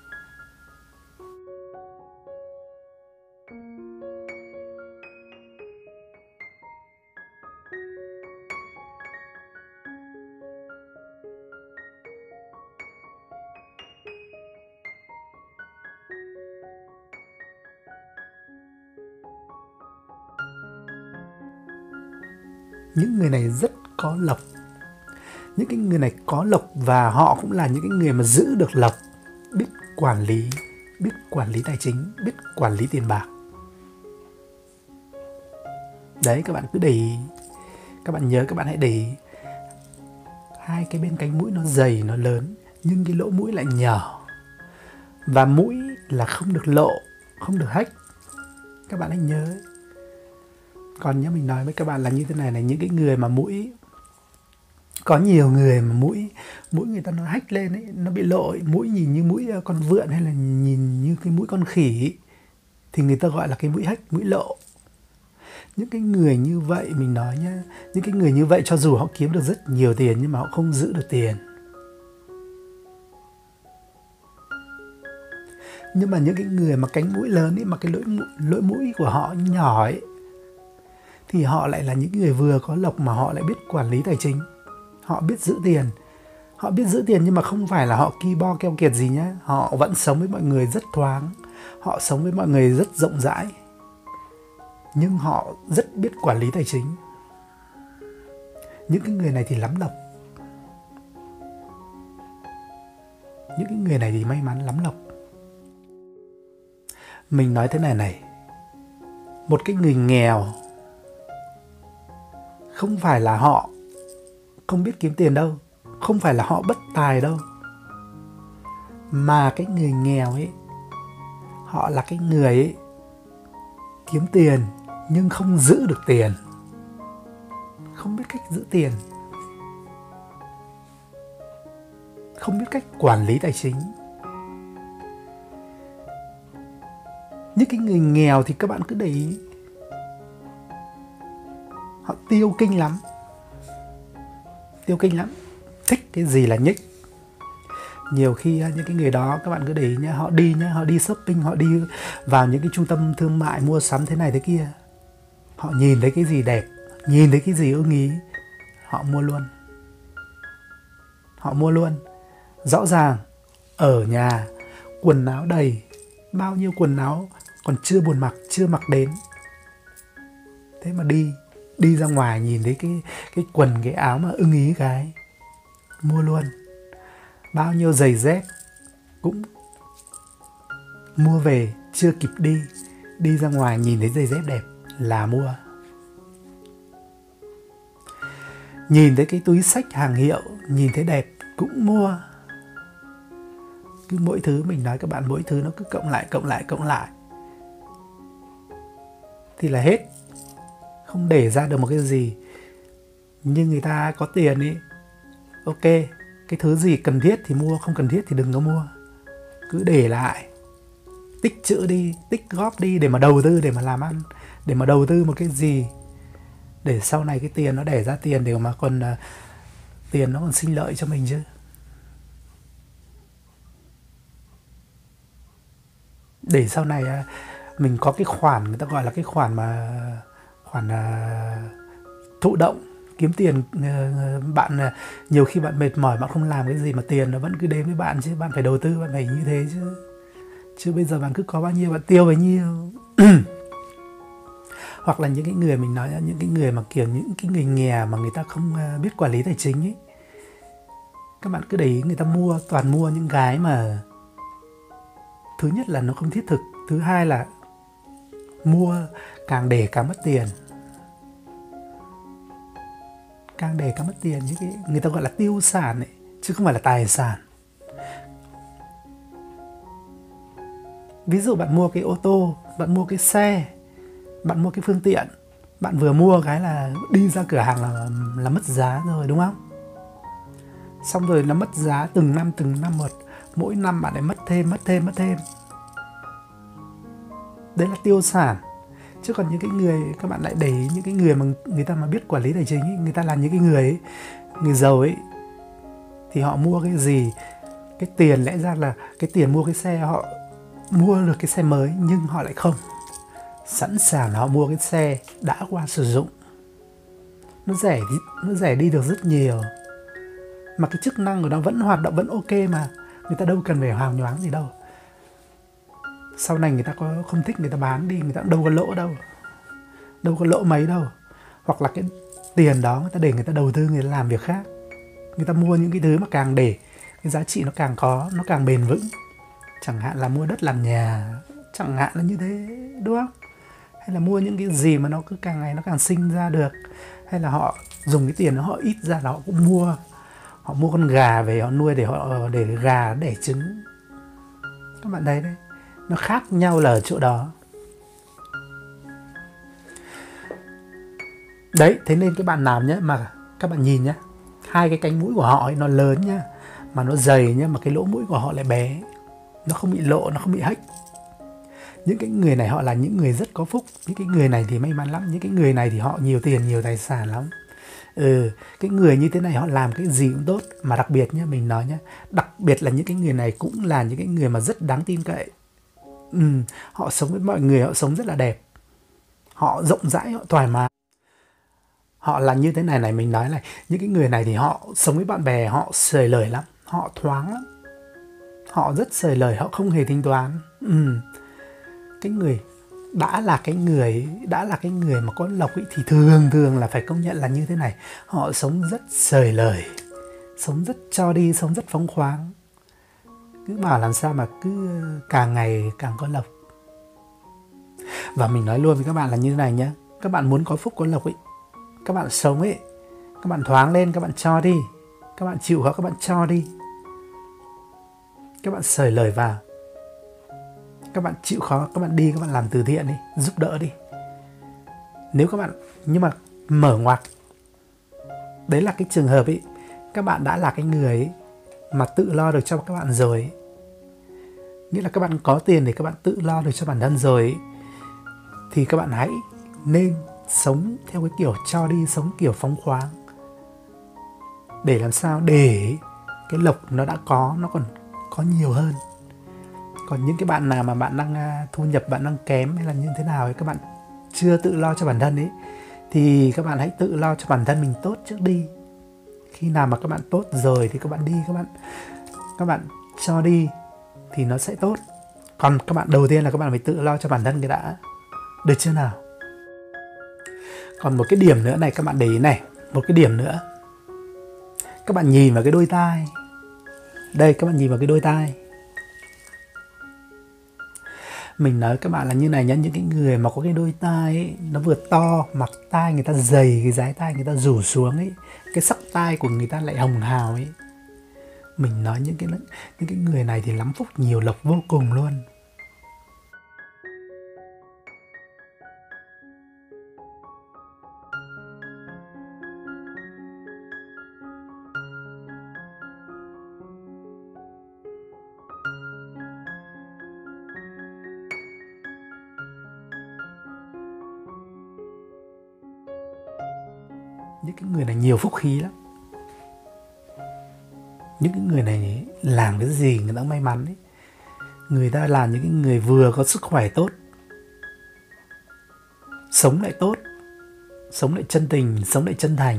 Những người này rất có lộc. Những cái người này có lộc và họ cũng là những cái người mà giữ được lộc, biết quản lý, biết quản lý tài chính, biết quản lý tiền bạc. Đấy, các bạn cứ để ý, các bạn nhớ, các bạn hãy để ý. Hai cái bên cánh mũi nó dày, nó lớn, nhưng cái lỗ mũi lại nhỏ. Và mũi là không được lộ, không được hách. Các bạn hãy nhớ. Còn nhớ mình nói với các bạn là như thế này này, những cái người mà mũi, có nhiều người mà mũi mũi người ta nó hách lên ấy, nó bị lộ ấy, mũi nhìn như mũi con vượn hay là nhìn như cái mũi con khỉ ấy, thì người ta gọi là cái mũi hách, mũi lộ. Những cái người như vậy mình nói nhá, những cái người như vậy cho dù họ kiếm được rất nhiều tiền nhưng mà họ không giữ được tiền. Nhưng mà những cái người mà cánh mũi lớn ấy, mà cái lỗ mũi, lỗ mũi của họ nhỏ ấy, thì họ lại là những người vừa có lộc mà họ lại biết quản lý tài chính. Họ biết giữ tiền. Họ biết giữ tiền nhưng mà không phải là họ ki bo keo kiệt gì nhá. Họ vẫn sống với mọi người rất thoáng. Họ sống với mọi người rất rộng rãi. Nhưng họ rất biết quản lý tài chính. Những cái người này thì lắm lộc. Những cái người này thì may mắn lắm lộc. Mình nói thế này này. Một cái người nghèo không phải là họ không biết kiếm tiền đâu, không phải là họ bất tài đâu, mà cái người nghèo ấy, họ là cái người ấy kiếm tiền nhưng không giữ được tiền, không biết cách giữ tiền, không biết cách quản lý tài chính. Những cái người nghèo thì các bạn cứ để ý, họ tiêu kinh lắm, tiêu kinh lắm, thích cái gì là nhích. Nhiều khi những cái người đó các bạn cứ để ý nhá, họ đi nhá, họ đi shopping, họ đi vào những cái trung tâm thương mại mua sắm thế này thế kia, họ nhìn thấy cái gì đẹp Nhìn thấy cái gì ưng ý, họ mua luôn. Họ mua luôn. Rõ ràng, ở nhà, quần áo đầy, bao nhiêu quần áo còn chưa buồn mặc, chưa mặc đến. Thế mà đi, đi ra ngoài nhìn thấy cái, cái quần, cái áo mà ưng ý cái, mua luôn. Bao nhiêu giày dép cũng mua về, chưa kịp đi, đi ra ngoài nhìn thấy giày dép đẹp là mua. Nhìn thấy cái túi xách hàng hiệu, nhìn thấy đẹp cũng mua. Cứ mỗi thứ, mình nói các bạn, mỗi thứ nó cứ cộng lại, cộng lại, cộng lại thì là hết. Không để ra được một cái gì. Nhưng người ta có tiền ý, ok, cái thứ gì cần thiết thì mua, không cần thiết thì đừng có mua. Cứ để lại, tích trữ đi, tích góp đi để mà đầu tư, để mà làm ăn, để mà đầu tư một cái gì, để sau này cái tiền nó đẻ ra tiền, để mà còn uh, tiền nó còn sinh lợi cho mình chứ. Để sau này uh, mình có cái khoản, người ta gọi là cái khoản mà khoản uh, thụ động, kiếm tiền. Uh, bạn uh, nhiều khi bạn mệt mỏi, bạn không làm cái gì mà tiền nó vẫn cứ đến với bạn chứ. Bạn phải đầu tư, bạn phải như thế chứ. Chứ bây giờ bạn cứ có bao nhiêu bạn tiêu bấy nhiêu. Hoặc là những cái người, mình nói là những cái người mà kiểu những cái người nghèo mà người ta không biết quản lý tài chính ấy. Các bạn cứ để ý, người ta mua, toàn mua những cái mà thứ nhất là nó không thiết thực, thứ hai là mua càng để càng mất tiền. Càng để càng mất tiền, những cái người ta gọi là tiêu sản ấy, chứ không phải là tài sản. Ví dụ bạn mua cái ô tô, bạn mua cái xe, bạn mua cái phương tiện, bạn vừa mua cái là đi ra cửa hàng là, là mất giá rồi, đúng không? Xong rồi nó mất giá từng năm, từng năm một. Mỗi năm bạn lại mất thêm, mất thêm, mất thêm. Đấy là tiêu sản. Chứ còn những cái người, các bạn lại để ý, những cái người mà người ta mà biết quản lý tài chính ấy, người ta là những cái người ấy, người giàu ấy, thì họ mua cái gì, cái tiền lẽ ra là cái tiền mua cái xe, họ mua được cái xe mới, nhưng họ lại không. Sẵn sàng họ mua cái xe đã qua sử dụng. Nó rẻ, nó rẻ đi được rất nhiều. Mà cái chức năng của nó vẫn hoạt động, vẫn ok mà. Người ta đâu cần phải hào nhoáng gì đâu. Sau này người ta có không thích, người ta bán đi, người ta đâu có lỗ đâu. Đâu có lỗ mấy đâu. Hoặc là cái tiền đó người ta để người ta đầu tư, người ta làm việc khác. Người ta mua những cái thứ mà càng để, cái giá trị nó càng có, nó càng bền vững. Chẳng hạn là mua đất làm nhà, chẳng hạn là như thế, đúng không? Hay là mua những cái gì mà nó cứ càng ngày nó càng sinh ra được. Hay là họ dùng cái tiền nó họ ít ra là họ cũng mua. Họ mua con gà về họ nuôi để họ để gà đẻ trứng. Các bạn thấy đấy, nó khác nhau là ở chỗ đó. Đấy, thế nên các bạn làm nhé, mà các bạn nhìn nhé, hai cái cánh mũi của họ ấy, nó lớn nhá, mà nó dày nhá, mà cái lỗ mũi của họ lại bé. Nó không bị lộ, nó không bị hách. Những cái người này họ là những người rất có phúc. Những cái người này thì may mắn lắm. Những cái người này thì họ nhiều tiền, nhiều tài sản lắm. Ừ, cái người như thế này họ làm cái gì cũng tốt. Mà đặc biệt nhá, mình nói nhá, đặc biệt là những cái người này cũng là những cái người mà rất đáng tin cậy. Ừ, họ sống với mọi người, họ sống rất là đẹp. Họ rộng rãi, họ thoải mái. Họ là như thế này này, mình nói này, những cái người này thì họ sống với bạn bè, họ xởi lời lắm, họ thoáng lắm. Họ rất xởi lời, họ không hề tính toán. Ừ. Cái người đã là cái người đã là cái người mà có lộc ấy, thì thường thường là phải công nhận là như thế này. Họ sống rất xởi lời, sống rất cho đi, sống rất phóng khoáng. Cứ bảo làm sao mà cứ càng ngày càng có lộc. Và mình nói luôn với các bạn là như thế này nhé. Các bạn muốn có phúc có lộc ấy, các bạn sống ấy, các bạn thoáng lên, các bạn cho đi. Các bạn chịu khó, các bạn cho đi. Các bạn xởi lời vào. Các bạn chịu khó, các bạn đi, các bạn làm từ thiện đi, giúp đỡ đi. Nếu các bạn, nhưng mà mở ngoặc. Đấy là cái trường hợp ấy, các bạn đã là cái người ấy, mà tự lo được cho các bạn rồi ấy. Nghĩa là các bạn có tiền để các bạn tự lo được cho bản thân rồi ấy. Thì các bạn hãy nên sống theo cái kiểu cho đi, sống kiểu phóng khoáng. Để làm sao để cái lộc nó đã có, nó còn có nhiều hơn. Còn những cái bạn nào mà bạn đang thu nhập bạn đang kém hay là như thế nào ấy, các bạn chưa tự lo cho bản thân ấy, thì các bạn hãy tự lo cho bản thân mình tốt trước đi. Khi nào mà các bạn tốt rồi thì các bạn đi, các bạn các bạn cho đi thì nó sẽ tốt. Còn các bạn đầu tiên là các bạn phải tự lo cho bản thân cái đã, được chưa nào? Còn một cái điểm nữa này, các bạn để ý này, một cái điểm nữa. Các bạn nhìn vào cái đôi tai. Đây, các bạn nhìn vào cái đôi tai. Mình nói các bạn là như này nhá, những cái người mà có cái đôi tai ấy, nó vừa to mà tai người ta dày, cái dái tai người ta rủ xuống ấy, cái sắc tai của người ta lại hồng hào ấy. Mình nói những cái những cái người này thì lắm phúc nhiều lộc vô cùng luôn. Những cái người này nhiều phúc khí lắm. Những cái người này làm cái gì người ta may mắn ấy. Người ta là những cái người vừa có sức khỏe tốt, sống lại tốt, sống lại chân tình, sống lại chân thành.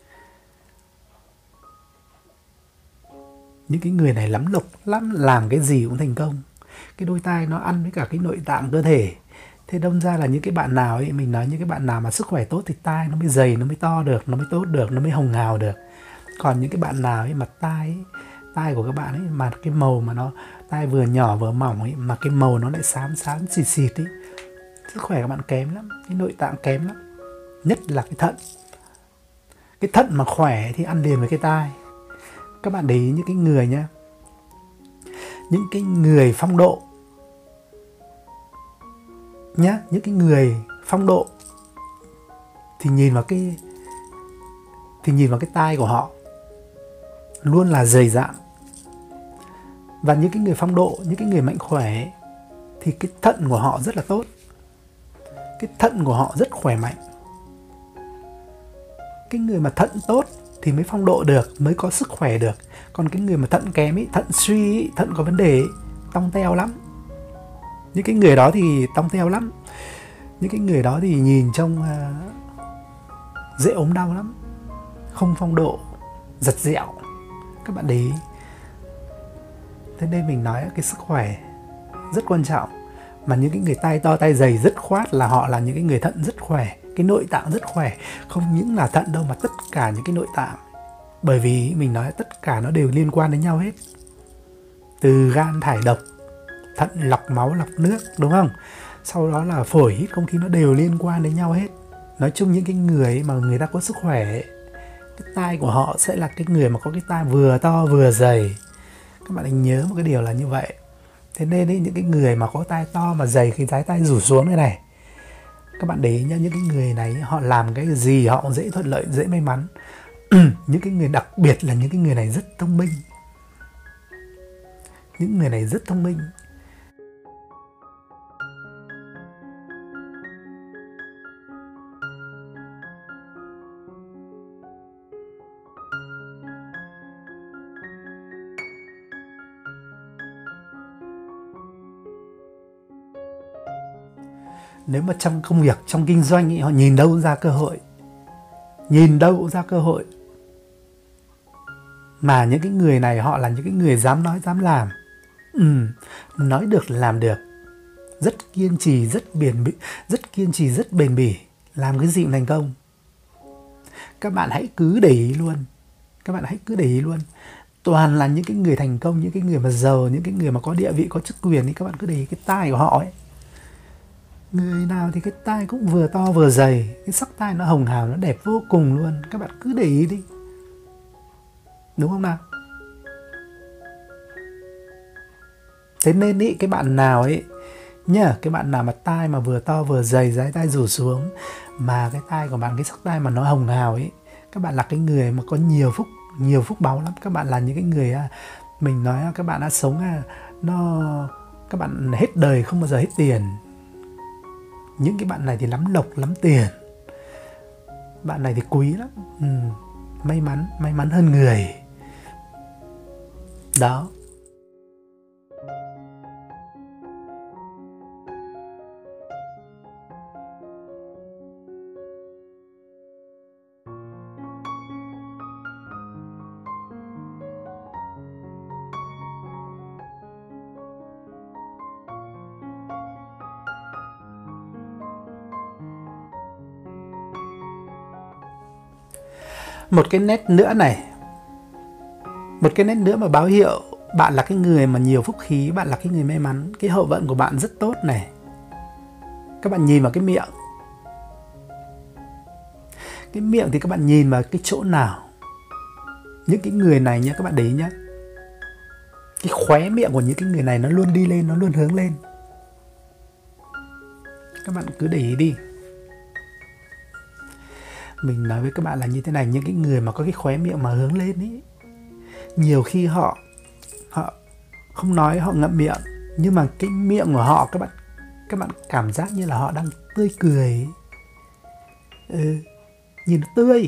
Những cái người này lắm lộc lắm, làm cái gì cũng thành công. Cái đôi tai nó ăn với cả cái nội tạng cơ thể. Thế đâm ra là những cái bạn nào ấy, mình nói những cái bạn nào mà sức khỏe tốt thì tai nó mới dày, nó mới to được, nó mới tốt được, nó mới hồng hào được. Còn những cái bạn nào ấy mà tai ấy, tai của các bạn ấy mà cái màu mà nó tai vừa nhỏ vừa mỏng ấy mà cái màu nó lại xám xám xịt xịt ấy, sức khỏe các bạn kém lắm, cái nội tạng kém lắm. Nhất là cái thận. Cái thận mà khỏe thì ăn liền với cái tai. Các bạn để ý những cái người nhá, những cái người phong độ nhá, những cái người phong độ thì nhìn vào cái thì nhìn vào cái tai của họ luôn là dày dạn. Và những cái người phong độ, những cái người mạnh khỏe thì cái thận của họ rất là tốt. Cái thận của họ rất khỏe mạnh. Cái người mà thận tốt thì mới phong độ được, mới có sức khỏe được. Còn cái người mà thận kém ấy, thận suy ấy, thận có vấn đề ấy, tong teo lắm. Những cái người đó thì tong teo lắm. Những cái người đó thì nhìn trông uh, dễ ốm đau lắm, không phong độ, giật dẹo. Các bạn để ý. Thế nên mình nói cái sức khỏe rất quan trọng. Mà những cái người tai to tai dày dứt khoát là họ là những cái người thận rất khỏe, cái nội tạng rất khỏe. Không những là thận đâu mà tất cả những cái nội tạng. Bởi vì mình nói tất cả nó đều liên quan đến nhau hết. Từ gan thải độc, thận lọc máu lọc nước, đúng không? Sau đó là phổi hít không khí, nó đều liên quan đến nhau hết. Nói chung những cái người mà người ta có sức khỏe, cái tai của họ sẽ là cái người mà có cái tai vừa to vừa dày. Các bạn hãy nhớ một cái điều là như vậy. Thế nên ấy, những cái người mà có tai to mà dày, cái dái tai rủ xuống đây này, các bạn để ý nhá, những cái người này họ làm cái gì họ dễ thuận lợi, dễ may mắn. Những cái người, đặc biệt là những cái người này rất thông minh. Những người này rất thông minh. Nếu mà trong công việc, trong kinh doanh ấy, họ nhìn đâu cũng ra cơ hội. Nhìn đâu cũng ra cơ hội. Mà những cái người này họ là những cái người dám nói, dám làm. Ừ, nói được làm được. Rất kiên trì, rất bền bỉ, rất kiên trì, rất bền bỉ. Làm cái gì cũng thành công. Các bạn hãy cứ để ý luôn. Các bạn hãy cứ để ý luôn. Toàn là những cái người thành công, những cái người mà giàu, những cái người mà có địa vị, có chức quyền thì các bạn cứ để ý cái tai của họ ấy. Người nào thì cái tai cũng vừa to vừa dày, cái sắc tai nó hồng hào, nó đẹp vô cùng luôn. Các bạn cứ để ý đi. Đúng không nào? Thế nên ý, cái bạn nào ấy nhá, cái bạn nào mà tai mà vừa to vừa dày, dái tai rủ xuống, mà cái tai của bạn, cái sắc tai mà nó hồng hào ấy, các bạn là cái người mà có nhiều phúc, nhiều phúc báu lắm. Các bạn là những cái người, mình nói các bạn đã sống nó, các bạn hết đời không bao giờ hết tiền. Những cái bạn này thì lắm lộc, lắm tiền. Bạn này thì quý lắm. Ừ, may mắn, may mắn hơn người. Đó. Một cái nét nữa này, một cái nét nữa mà báo hiệu bạn là cái người mà nhiều phúc khí, bạn là cái người may mắn, cái hậu vận của bạn rất tốt này. Các bạn nhìn vào cái miệng. Cái miệng thì các bạn nhìn vào cái chỗ nào. Những cái người này nhé, các bạn để ý nhé. Cái khóe miệng của những cái người này nó luôn đi lên, nó luôn hướng lên. Các bạn cứ để ý đi. Mình nói với các bạn là như thế này, những cái người mà có cái khóe miệng mà hướng lên ý, nhiều khi họ họ không nói, họ ngậm miệng, nhưng mà cái miệng của họ các bạn các bạn cảm giác như là họ đang tươi cười. Ừ, nhìn nó tươi.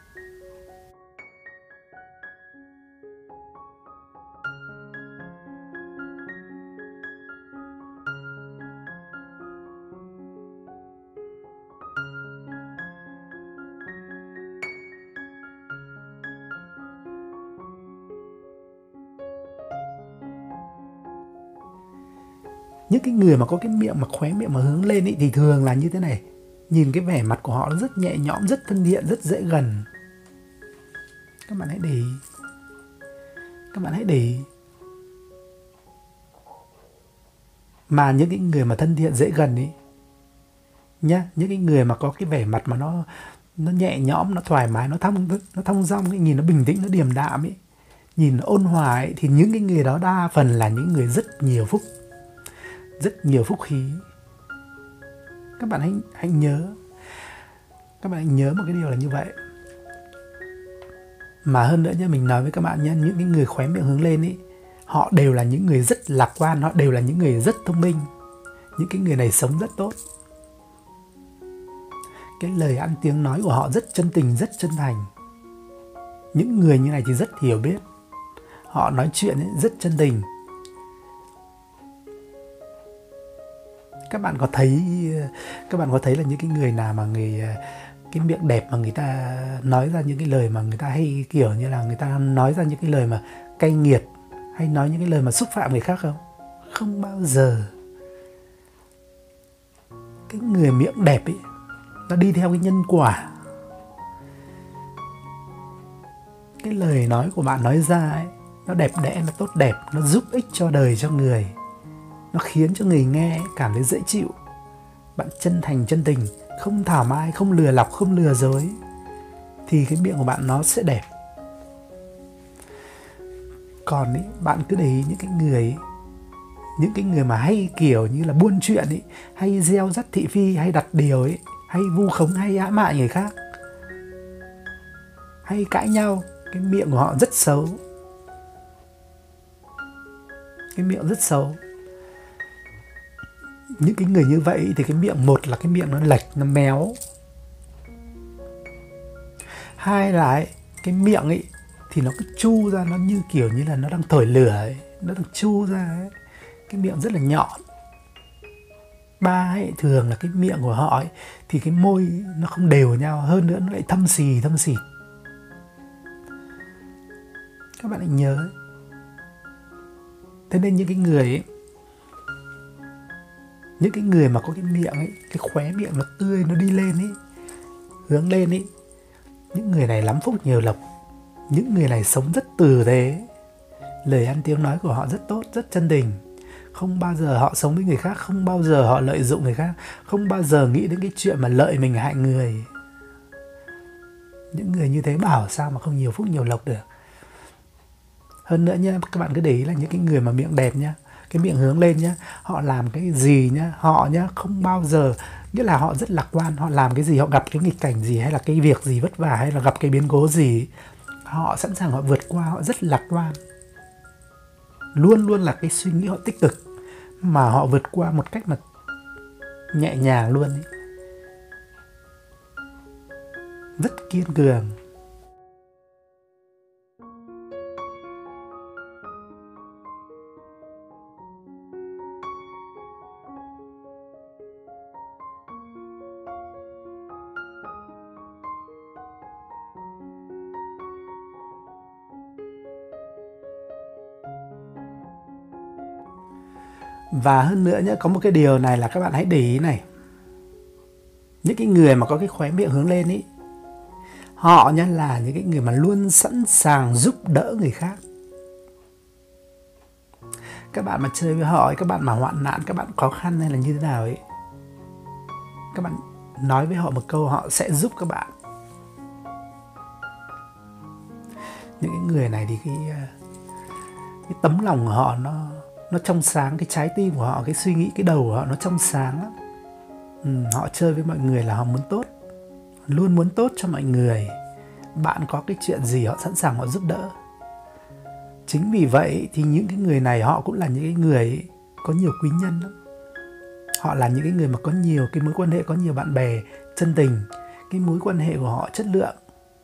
Những cái người mà có cái miệng mà khóe miệng mà hướng lên ý, thì thường là như thế này. Nhìn cái vẻ mặt của họ nó rất nhẹ nhõm, rất thân thiện, rất dễ gần. Các bạn hãy để ý. Các bạn hãy để ý. Mà những cái người mà thân thiện dễ gần ý nhá, những cái người mà có cái vẻ mặt mà nó nó nhẹ nhõm, nó thoải mái, nó thong nó thong dong ấy, nhìn nó bình tĩnh, nó điềm đạm ấy, nhìn nó ôn hòa ấy, thì những cái người đó đa phần là những người rất nhiều phúc, rất nhiều phúc khí. Các bạn hãy hãy nhớ, các bạn hãy nhớ một cái điều là như vậy. Mà hơn nữa nhé, mình nói với các bạn nhé, những cái người khóe miệng hướng lên ý, họ đều là những người rất lạc quan, họ đều là những người rất thông minh. Những cái người này sống rất tốt. Cái lời ăn tiếng nói của họ rất chân tình, rất chân thành. Những người như này thì rất hiểu biết. Họ nói chuyện ấy, rất chân tình. Các bạn có thấy các bạn có thấy là những cái người nào mà người cái miệng đẹp mà người ta nói ra những cái lời mà người ta hay kiểu như là người ta nói ra những cái lời mà cay nghiệt, hay nói những cái lời mà xúc phạm người khác không? Không bao giờ. Cái người miệng đẹp ấy, nó đi theo cái nhân quả. Cái lời nói của bạn nói ra ấy, nó đẹp đẽ, nó tốt đẹp, nó giúp ích cho đời, cho người. Nó khiến cho người nghe cảm thấy dễ chịu. Bạn chân thành, chân tình, không thảo mai, không lừa lọc, không lừa dối, thì cái miệng của bạn nó sẽ đẹp. Còn ý, bạn cứ để ý những cái người ý, những cái người mà hay kiểu như là buôn chuyện ý, hay gieo rắt thị phi, hay đặt điều ý, hay vu khống, hay hãm hại người khác, hay cãi nhau, cái miệng của họ rất xấu. Cái miệng rất xấu. Những cái người như vậy thì cái miệng, một là cái miệng nó lệch, nó méo. Hai là ấy, cái miệng ấy thì nó cứ chu ra, nó như kiểu như là nó đang thổi lửa ấy, nó đang chu ra ấy. Cái miệng rất là nhọn. Ba ấy, thường là cái miệng của họ ấy, thì cái môi nó không đều nhau, hơn nữa nó lại thâm xì thâm xịt. Các bạn hãy nhớ ấy. Thế nên những cái người ấy, những cái người mà có cái miệng ấy, cái khóe miệng nó tươi, nó đi lên ấy, hướng lên ấy, những người này lắm phúc nhiều lộc. Những người này sống rất tử tế. Lời ăn tiếng nói của họ rất tốt, rất chân tình. Không bao giờ họ sống với người khác, không bao giờ họ lợi dụng người khác, không bao giờ nghĩ đến cái chuyện mà lợi mình hại người. Những người như thế bảo sao mà không nhiều phúc nhiều lộc được. Hơn nữa nha, các bạn cứ để ý là những cái người mà miệng đẹp nhá, cái miệng hướng lên nhá, họ làm cái gì nhá, họ nhá không bao giờ, nghĩa là họ rất lạc quan, họ làm cái gì, họ gặp cái nghịch cảnh gì, hay là cái việc gì vất vả, hay là gặp cái biến cố gì, họ sẵn sàng họ vượt qua, họ rất lạc quan. Luôn luôn là cái suy nghĩ họ tích cực, mà họ vượt qua một cách mà nhẹ nhàng luôn ấy. Rất kiên cường. Và hơn nữa nhé, có một cái điều này là các bạn hãy để ý này. Những cái người mà có cái khóe miệng hướng lên ý, Họ nhá là những cái người mà luôn sẵn sàng giúp đỡ người khác. Các bạn mà chơi với họ ấy, các bạn mà hoạn nạn, các bạn khó khăn hay là như thế nào ấy, các bạn nói với họ một câu họ sẽ giúp các bạn. Những cái người này thì cái, cái tấm lòng của họ nó nó trong sáng, cái trái tim của họ, cái suy nghĩ, cái đầu của họ nó trong sáng lắm. Ừ, họ chơi với mọi người là họ muốn tốt, luôn muốn tốt cho mọi người. Bạn có cái chuyện gì họ sẵn sàng họ giúp đỡ. Chính vì vậy thì những cái người này họ cũng là những cái người có nhiều quý nhân lắm. Họ là những cái người mà có nhiều cái mối quan hệ, có nhiều bạn bè chân tình. Cái mối quan hệ của họ chất lượng.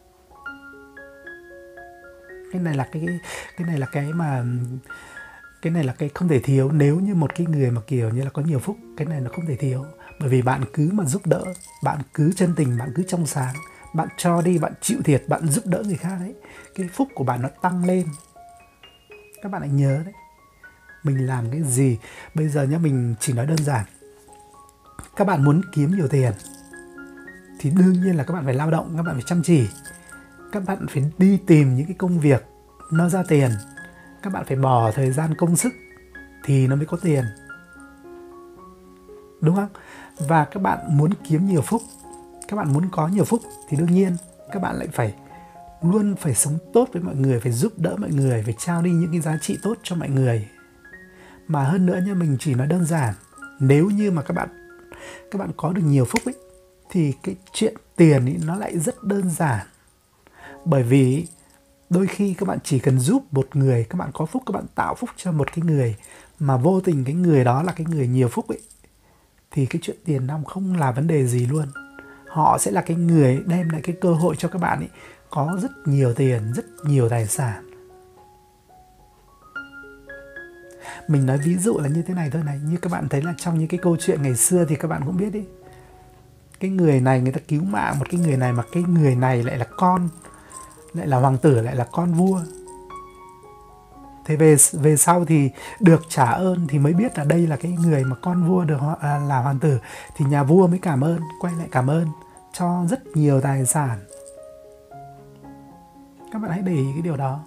Cái này là cái cái này là cái mà cái này là cái không thể thiếu. Nếu như một cái người mà kiểu như là có nhiều phúc, cái này nó không thể thiếu. Bởi vì bạn cứ mà giúp đỡ, bạn cứ chân tình, bạn cứ trong sáng, bạn cho đi, bạn chịu thiệt, bạn giúp đỡ người khác đấy, cái phúc của bạn nó tăng lên. Các bạn hãy nhớ đấy, mình làm cái gì bây giờ nhá, mình chỉ nói đơn giản. Các bạn muốn kiếm nhiều tiền thì đương nhiên là các bạn phải lao động, các bạn phải chăm chỉ, các bạn phải đi tìm những cái công việc nó ra tiền, các bạn phải bỏ thời gian công sức thì nó mới có tiền, đúng không? Và các bạn muốn kiếm nhiều phúc, các bạn muốn có nhiều phúc thì đương nhiên các bạn lại phải luôn phải sống tốt với mọi người, phải giúp đỡ mọi người, phải trao đi những cái giá trị tốt cho mọi người. Mà hơn nữa nha, mình chỉ nói đơn giản, nếu như mà các bạn các bạn có được nhiều phúc ấy, thì cái chuyện tiền ấy nó lại rất đơn giản. Bởi vì đôi khi các bạn chỉ cần giúp một người, các bạn có phúc, các bạn tạo phúc cho một cái người mà vô tình cái người đó là cái người nhiều phúc ấy, thì cái chuyện tiền nó không là vấn đề gì luôn. Họ sẽ là cái người đem lại cái cơ hội cho các bạn ấy có rất nhiều tiền, rất nhiều tài sản. Mình nói ví dụ là như thế này thôi này. Như các bạn thấy là trong những cái câu chuyện ngày xưa thì các bạn cũng biết đi. Cái người này người ta cứu mạng một cái người này, mà cái người này lại là con, lại là hoàng tử, lại là con vua. Thế về về sau thì được trả ơn thì mới biết là đây là cái người mà con vua được à, là hoàng tử. Thì nhà vua mới cảm ơn, quay lại cảm ơn, cho rất nhiều tài sản. Các bạn hãy để ý cái điều đó.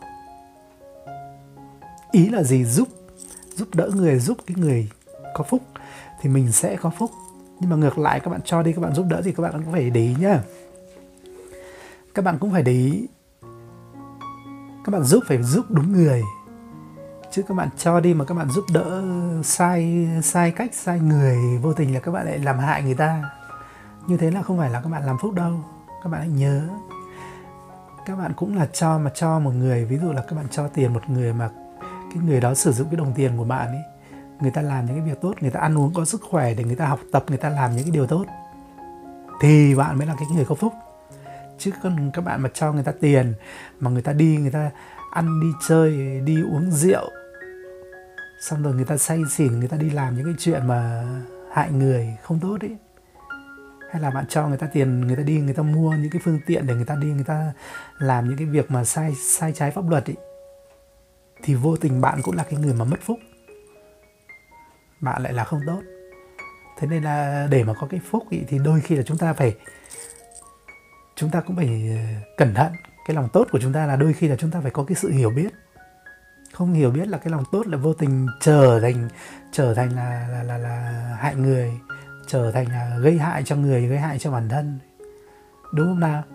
Ý là gì? Giúp giúp đỡ người, giúp cái người có phúc thì mình sẽ có phúc. Nhưng mà ngược lại, các bạn cho đi, các bạn giúp đỡ thì các bạn cũng phải để ý nhá. Các bạn cũng phải để ý. Các bạn giúp phải giúp đúng người. Chứ các bạn cho đi mà các bạn giúp đỡ sai sai cách, sai người, vô tình là các bạn lại làm hại người ta. Như thế là không phải là các bạn làm phúc đâu. Các bạn hãy nhớ. Các bạn cũng là cho mà cho một người, ví dụ là các bạn cho tiền một người mà cái người đó sử dụng cái đồng tiền của bạn ấy, người ta làm những cái việc tốt, người ta ăn uống có sức khỏe để người ta học tập, người ta làm những cái điều tốt, thì bạn mới là cái người có phúc. Chứ còn các bạn mà cho người ta tiền mà người ta đi, người ta ăn đi chơi, đi uống rượu, xong rồi người ta say xỉn, người ta đi làm những cái chuyện mà hại người không tốt ấy. Hay là bạn cho người ta tiền, người ta đi, người ta mua những cái phương tiện để người ta đi, người ta làm những cái việc mà sai sai trái pháp luật ấy, thì vô tình bạn cũng là cái người mà mất phúc. Bạn lại là không tốt. Thế nên là để mà có cái phúc ý, thì đôi khi là chúng ta phải chúng ta cũng phải cẩn thận. Cái lòng tốt của chúng ta là đôi khi là chúng ta phải có cái sự hiểu biết. Không hiểu biết là cái lòng tốt là vô tình trở thành trở thành là là là, là hại người, trở thành là gây hại cho người, gây hại cho bản thân. Đúng không nào?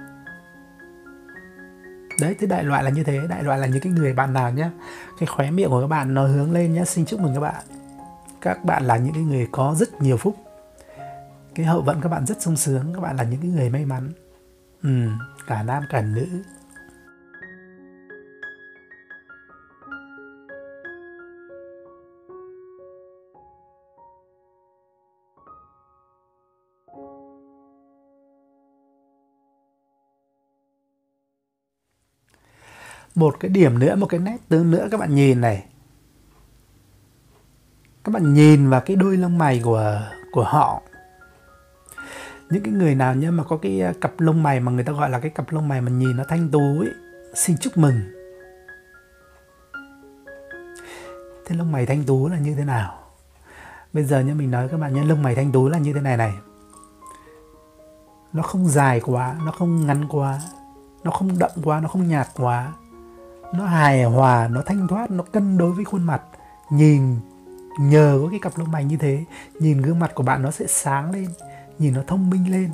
Đấy, thế đại loại là như thế. Đại loại là những cái người bạn nào nhá, cái khóe miệng của các bạn nó hướng lên nhá, xin chúc mừng các bạn. Các bạn là những cái người có rất nhiều phúc. Cái hậu vận các bạn rất sung sướng. Các bạn là những cái người may mắn. Ừ, cả nam cả nữ. Một cái điểm nữa, một cái nét tương nữa các bạn nhìn này. Các bạn nhìn vào cái đôi lông mày của của họ. Những cái người nào nhá mà có cái cặp lông mày mà người ta gọi là cái cặp lông mày mà nhìn nó thanh tú ấy, xin chúc mừng. Thế lông mày thanh tú là như thế nào? Bây giờ nhá, mình nói các bạn nhá, lông mày thanh tú là như thế này này. Nó không dài quá, nó không ngắn quá. nó không đậm quá, nó không nhạt quá, nó hài hòa, nó thanh thoát, nó cân đối với khuôn mặt. Nhìn nhờ có cái cặp lông mày như thế, nhìn gương mặt của bạn nó sẽ sáng lên, nhìn nó thông minh lên,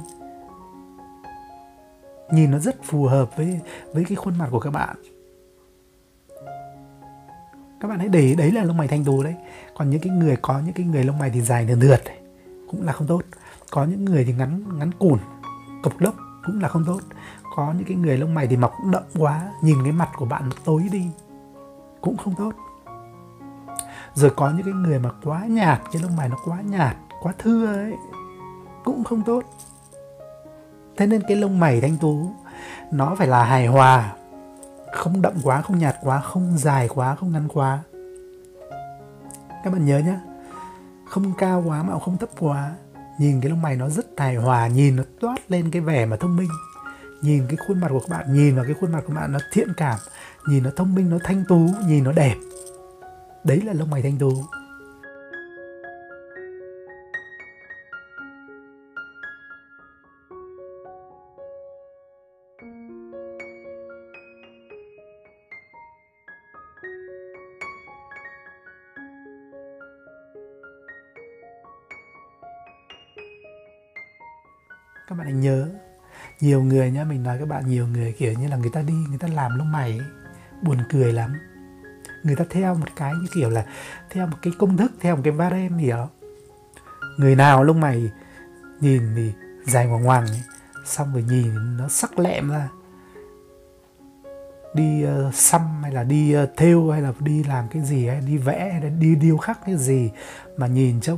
nhìn nó rất phù hợp với với cái khuôn mặt của các bạn. Các bạn hãy để ý, đấy là lông mày thanh tú đấy. Còn những cái người có những cái người lông mày thì dài nườn rượt cũng là không tốt. Có những người thì ngắn ngắn cùn, cộc lốc cũng là không tốt. Có những cái người lông mày thì mọc đậm quá, nhìn cái mặt của bạn nó tối đi cũng không tốt. Rồi có những cái người mà quá nhạt, cái lông mày nó quá nhạt, quá thưa ấy, cũng không tốt. Thế nên cái lông mày thanh tú nó phải là hài hòa, không đậm quá, không nhạt quá, không dài quá, không ngắn quá. Các bạn nhớ nhé, không cao quá mà không thấp quá. Nhìn cái lông mày nó rất hài hòa, nhìn nó toát lên cái vẻ mà thông minh. Nhìn cái khuôn mặt của các bạn, nhìn vào cái khuôn mặt của bạn nó thiện cảm, nhìn nó thông minh, nó thanh tú, nhìn nó đẹp. Đấy là lông mày thanh tú. Các bạn hãy nhớ, nhiều người nhá, mình nói các bạn, nhiều người kiểu như là người ta đi, người ta làm lông mày ấy, buồn cười lắm. Người ta theo một cái như kiểu là theo một cái công thức, theo một cái barem gì đó. Người nào lông mày nhìn thì dài ngoằng ngoằng ấy, xong rồi nhìn nó sắc lẹm ra. Đi uh, xăm hay là đi uh, thêu hay là đi làm cái gì, hay đi vẽ hay là đi điêu khắc cái gì mà nhìn trông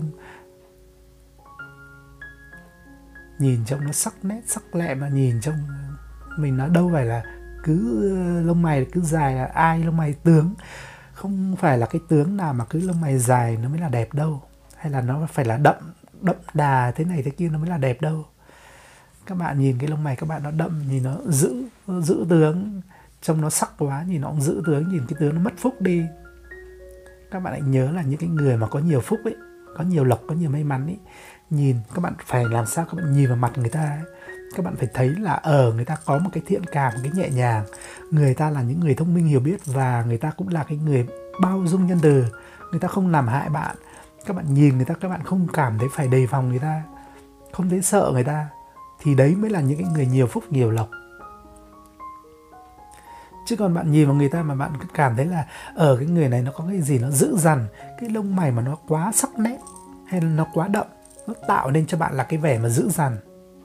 nhìn trông nó sắc nét, sắc lẹm, mà nhìn trông mình nói đâu phải là cứ lông mày cứ dài là ai lông mày tướng. Không phải là cái tướng nào mà cứ lông mày dài nó mới là đẹp đâu, hay là nó phải là đậm đậm đà thế này thế kia nó mới là đẹp đâu. Các bạn nhìn cái lông mày các bạn nó đậm, nhìn nó giữ giữ tướng, trông nó sắc quá nhìn nó cũng giữ tướng, nhìn cái tướng nó mất phúc đi. Các bạn hãy nhớ là những cái người mà có nhiều phúc ấy, có nhiều lộc, có nhiều may mắn ấy, nhìn các bạn phải làm sao các bạn nhìn vào mặt người ta ấy, các bạn phải thấy là ở người ta có một cái thiện cảm, một cái nhẹ nhàng. Người ta là những người thông minh hiểu biết, và người ta cũng là cái người bao dung nhân từ. Người ta không làm hại bạn. Các bạn nhìn người ta, các bạn không cảm thấy phải đề phòng người ta, không thấy sợ người ta, thì đấy mới là những cái người nhiều phúc nhiều lộc. Chứ còn bạn nhìn vào người ta mà bạn cảm thấy là ở cái người này nó có cái gì nó dữ dằn, cái lông mày mà nó quá sắc nét hay là nó quá đậm, nó tạo nên cho bạn là cái vẻ mà dữ dằn.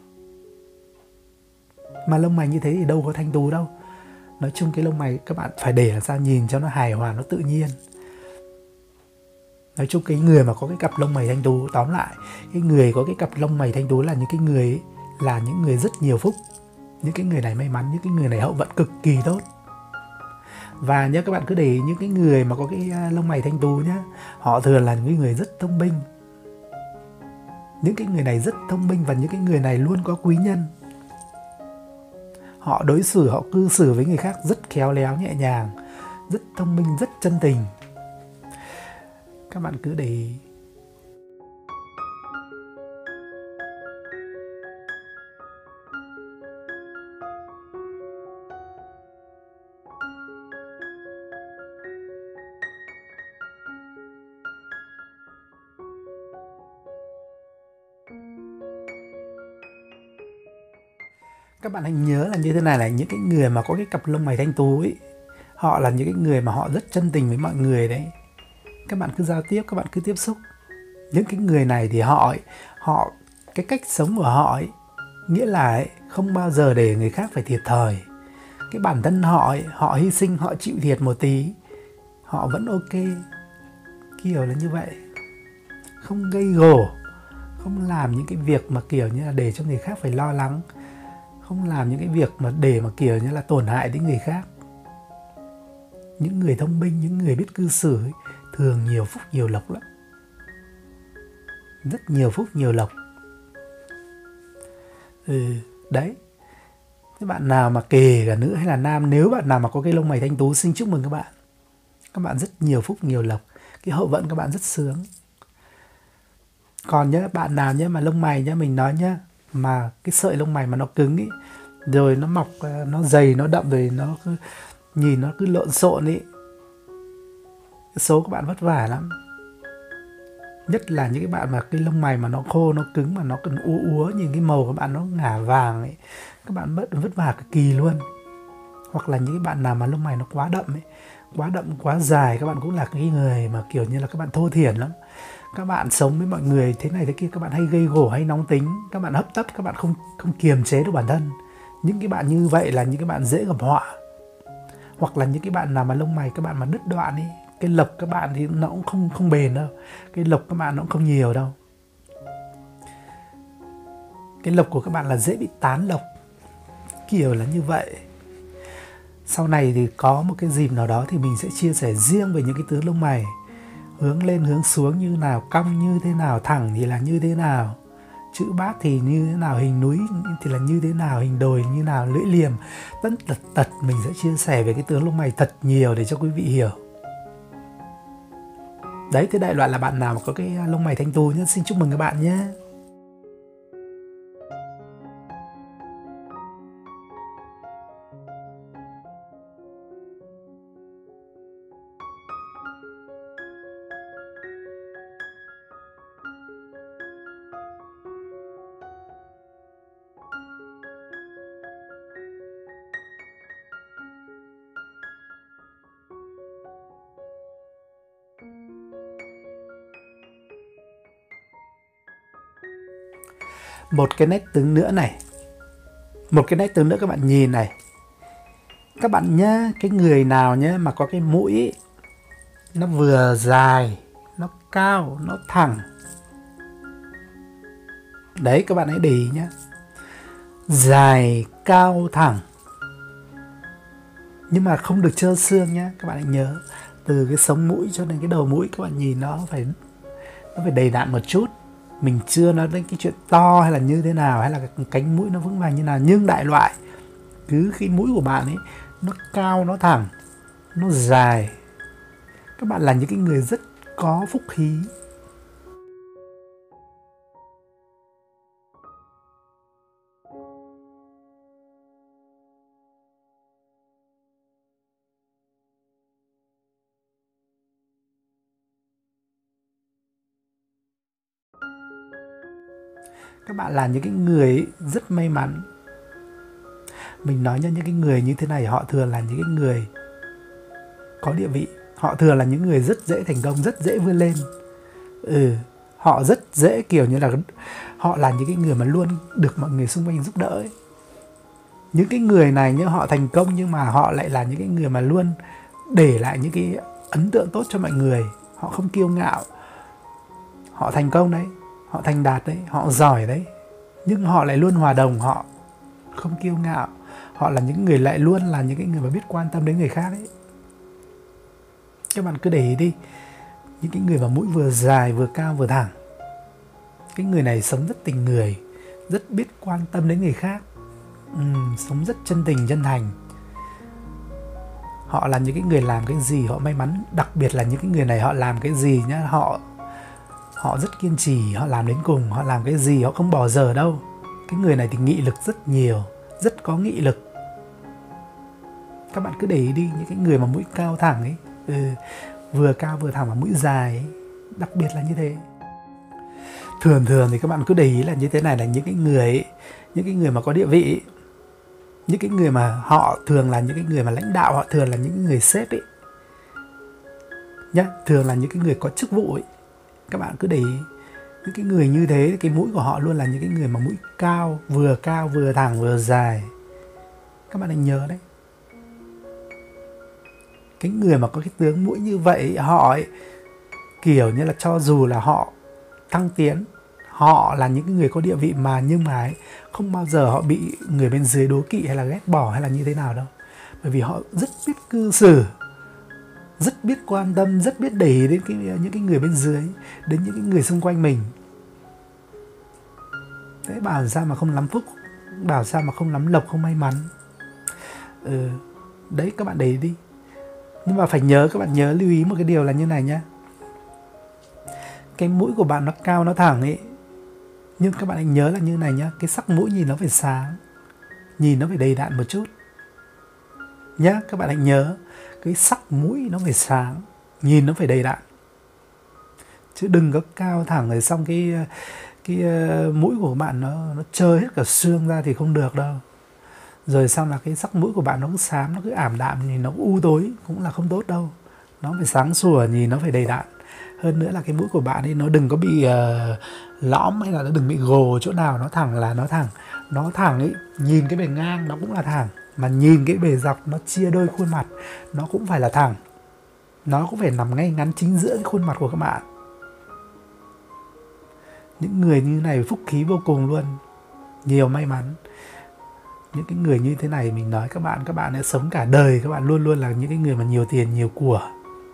Mà lông mày như thế thì đâu có thanh tú đâu. Nói chung cái lông mày các bạn phải để làm sao nhìn cho nó hài hòa, nó tự nhiên. Nói chung cái người mà có cái cặp lông mày thanh tú, tóm lại cái người có cái cặp lông mày thanh tú là những cái người ấy, là những người rất nhiều phúc. Những cái người này may mắn, những cái người này hậu vận cực kỳ tốt. Và nhớ các bạn cứ để ý những cái người mà có cái lông mày thanh tú nhá, họ thường là những người rất thông minh. Những cái người này rất thông minh, và những cái người này luôn có quý nhân. Họ đối xử, họ cư xử với người khác rất khéo léo, nhẹ nhàng, rất thông minh, rất chân tình. Các bạn cứ để ý. Các bạn hãy nhớ là như thế này, là những cái người mà có cái cặp lông mày thanh tú ấy, họ là những cái người mà họ rất chân tình với mọi người đấy. Các bạn cứ giao tiếp, các bạn cứ tiếp xúc. Những cái người này thì họ ấy, họ cái cách sống của họ ấy, nghĩa là ấy, không bao giờ để người khác phải thiệt thòi. Cái bản thân họ ấy, họ hy sinh, họ chịu thiệt một tí, họ vẫn ok. Kiểu là như vậy. Không gây gổ, không làm những cái việc mà kiểu như là để cho người khác phải lo lắng, không làm những cái việc mà để mà kiểu như là tổn hại đến người khác. Những người thông minh, những người biết cư xử ấy, thường nhiều phúc nhiều lộc lắm. Rất nhiều phúc nhiều lộc. Ừ, đấy. Các bạn nào mà kể cả nữ hay là nam, nếu bạn nào mà có cái lông mày thanh tú, xin chúc mừng các bạn. Các bạn rất nhiều phúc nhiều lộc. Cái hậu vận các bạn rất sướng. Còn nhá, bạn nào nhá mà lông mày nhá, mình nói nhá, mà cái sợi lông mày mà nó cứng ý, rồi nó mọc, nó dày, nó đậm, rồi nó cứ, nhìn nó cứ lộn xộn ý. Số các bạn vất vả lắm, nhất là những cái bạn mà cái lông mày mà nó khô, nó cứng, mà nó cần úa úa, nhìn cái màu của bạn nó ngả vàng ấy, các bạn vất vất vả cực kỳ luôn. Hoặc là những cái bạn nào mà lông mày nó quá đậm ấy, quá đậm, quá dài, các bạn cũng là cái người mà kiểu như là các bạn thô thiển lắm. Các bạn sống với mọi người thế này thế kia, các bạn hay gây gổ, hay nóng tính, các bạn hấp tấp, các bạn không không kiềm chế được bản thân. Những cái bạn như vậy là những cái bạn dễ gặp họa. Hoặc là những cái bạn nào mà lông mày các bạn mà đứt đoạn ấy, cái lộc các bạn thì nó cũng không không bền đâu, cái lộc các bạn nó cũng không nhiều đâu. Cái lộc của các bạn là dễ bị tán lộc, kiểu là như vậy. Sau này thì có một cái dịp nào đó thì mình sẽ chia sẻ riêng về những cái tướng lông mày, hướng lên hướng xuống như nào, cong như thế nào, thẳng thì là như thế nào, chữ bát thì như thế nào, hình núi thì là như thế nào, hình đồi như nào, lưỡi liềm, tất tật tật mình sẽ chia sẻ về cái tướng lông mày thật nhiều để cho quý vị hiểu. Đấy, thế đại loại là bạn nào mà có cái lông mày thanh tú nhé, xin chúc mừng các bạn nhé. Một cái nét tướng nữa này, một cái nét tướng nữa các bạn nhìn này, các bạn nhá, cái người nào nhá mà có cái mũi ấy, nó vừa dài, nó cao, nó thẳng. Đấy, các bạn hãy để ý nhá, dài, cao, thẳng, nhưng mà không được trơ xương nhá. Các bạn hãy nhớ, từ cái sống mũi cho đến cái đầu mũi các bạn nhìn nó phải nó phải đầy đặn một chút. Mình chưa nói đến cái chuyện to hay là như thế nào, hay là cái cánh mũi nó vững vàng như nào, nhưng đại loại cứ cái mũi của bạn ấy nó cao, nó thẳng, nó dài, các bạn là những cái người rất có phúc khí. Các bạn là những cái người rất may mắn. Mình nói nha, những cái người như thế này họ thường là những cái người có địa vị. Họ thường là những người rất dễ thành công, rất dễ vươn lên. Ừ, họ rất dễ kiểu như là họ là những cái người mà luôn được mọi người xung quanh giúp đỡ ấy. Những cái người này như họ thành công nhưng mà họ lại là những cái người mà luôn để lại những cái ấn tượng tốt cho mọi người. Họ không kiêu ngạo. Họ thành công đấy, họ thành đạt đấy, họ giỏi đấy, nhưng họ lại luôn hòa đồng, họ không kiêu ngạo. Họ là những người lại luôn là những cái người mà biết quan tâm đến người khác đấy. Các bạn cứ để ý đi, những cái người mà mũi vừa dài, vừa cao, vừa thẳng, cái người này sống rất tình người, rất biết quan tâm đến người khác, ừ, sống rất chân tình, chân thành. Họ là những cái người làm cái gì họ may mắn. Đặc biệt là những cái người này họ làm cái gì nhá, họ Họ rất kiên trì, họ làm đến cùng. Họ làm cái gì họ không bỏ giờ đâu. Cái người này thì nghị lực rất nhiều, rất có nghị lực. Các bạn cứ để ý đi, những cái người mà mũi cao thẳng ấy, ừ, vừa cao vừa thẳng và mũi dài ấy, đặc biệt là như thế. Thường thường thì các bạn cứ để ý là như thế này, là những cái người ấy, những cái người mà có địa vị ấy, những cái người mà họ thường là những cái người mà lãnh đạo, họ thường là những người sếp ấy nhá, thường là những cái người có chức vụ ấy. Các bạn cứ để ý, những cái người như thế, cái mũi của họ luôn là những cái người mà mũi cao, vừa cao, vừa thẳng, vừa dài. Các bạn hãy nhớ đấy. Cái người mà có cái tướng mũi như vậy, họ ấy, kiểu như là cho dù là họ thăng tiến, họ là những cái người có địa vị mà, nhưng mà ấy, không bao giờ họ bị người bên dưới đố kỵ hay là ghét bỏ hay là như thế nào đâu. Bởi vì họ rất biết cư xử, rất biết quan tâm, rất biết để ý đến cái, những cái người bên dưới, đến những cái người xung quanh mình. Thế bảo sao mà không lắm phúc, bảo sao mà không lắm lộc, không may mắn. Ừ, đấy, các bạn để ý đi. Nhưng mà phải nhớ, các bạn nhớ lưu ý một cái điều là như này nhá. Cái mũi của bạn nó cao, nó thẳng ấy, nhưng các bạn hãy nhớ là như này nhá, cái sắc mũi nhìn nó phải sáng. nhìn nó phải đầy đặn một chút nhá. Các bạn hãy nhớ cái sắc mũi nó phải sáng, nhìn nó phải đầy đặn, chứ đừng có cao thẳng rồi xong cái cái uh, mũi của bạn nó nó trơ hết cả xương ra thì không được đâu. Rồi xong là cái sắc mũi của bạn nó cứ xám, nó cứ ảm đạm, nhìn nó cứ u tối cũng là không tốt đâu. Nó phải sáng sủa, nhìn nó phải đầy đặn. Hơn nữa là cái mũi của bạn ấy nó đừng có bị uh, lõm hay là nó đừng bị gồ chỗ nào, nó thẳng là nó thẳng. Nó thẳng ấy, nhìn cái bề ngang nó cũng là thẳng, mà nhìn cái bề dọc nó chia đôi khuôn mặt nó cũng phải là thẳng. Nó cũng phải nằm ngay ngắn chính giữa cái khuôn mặt của các bạn. Những người như này phúc khí vô cùng luôn, nhiều may mắn. Những cái người như thế này mình nói các bạn, các bạn sẽ sống cả đời, các bạn luôn luôn là những cái người mà nhiều tiền, nhiều của.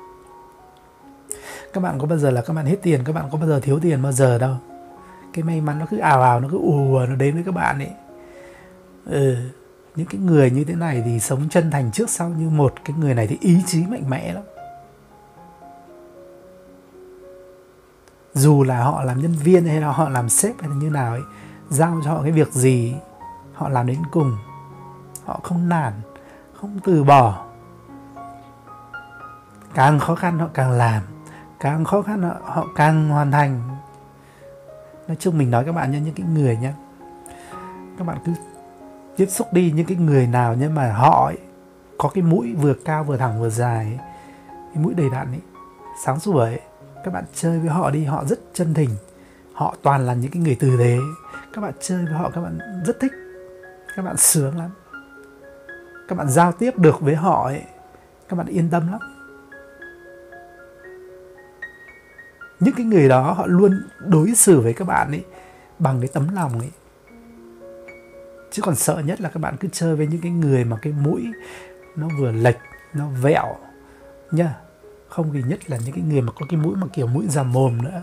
Các bạn có bao giờ là các bạn hết tiền, các bạn có bao giờ thiếu tiền bao giờ đâu. Cái may mắn nó cứ ào ào, nó cứ ù ù, nó đến với các bạn ấy. Ừ, những cái người như thế này thì sống chân thành trước sau như một. Cái người này thì ý chí mạnh mẽ lắm. Dù là họ làm nhân viên hay là họ làm sếp hay là như nào ấy, giao cho họ cái việc gì họ làm đến cùng. Họ không nản, không từ bỏ. Càng khó khăn họ càng làm, càng khó khăn họ, họ càng hoàn thành. Nói chung mình nói các bạn nhé, những cái người nhé, các bạn cứ tiếp xúc đi, những cái người nào nhưng mà họ ấy, có cái mũi vừa cao vừa thẳng vừa dài ấy, cái mũi đầy đặn ấy, sáng sủa ấy, các bạn chơi với họ đi, họ rất chân thành. Họ toàn là những cái người tử tế. Các bạn chơi với họ các bạn rất thích, các bạn sướng lắm. Các bạn giao tiếp được với họ ấy, các bạn yên tâm lắm. Những cái người đó họ luôn đối xử với các bạn ấy bằng cái tấm lòng ấy. Chứ còn sợ nhất là các bạn cứ chơi với những cái người mà cái mũi nó vừa lệch, nó vẹo nha. Không thì nhất là những cái người mà có cái mũi mà kiểu mũi già mồm nữa.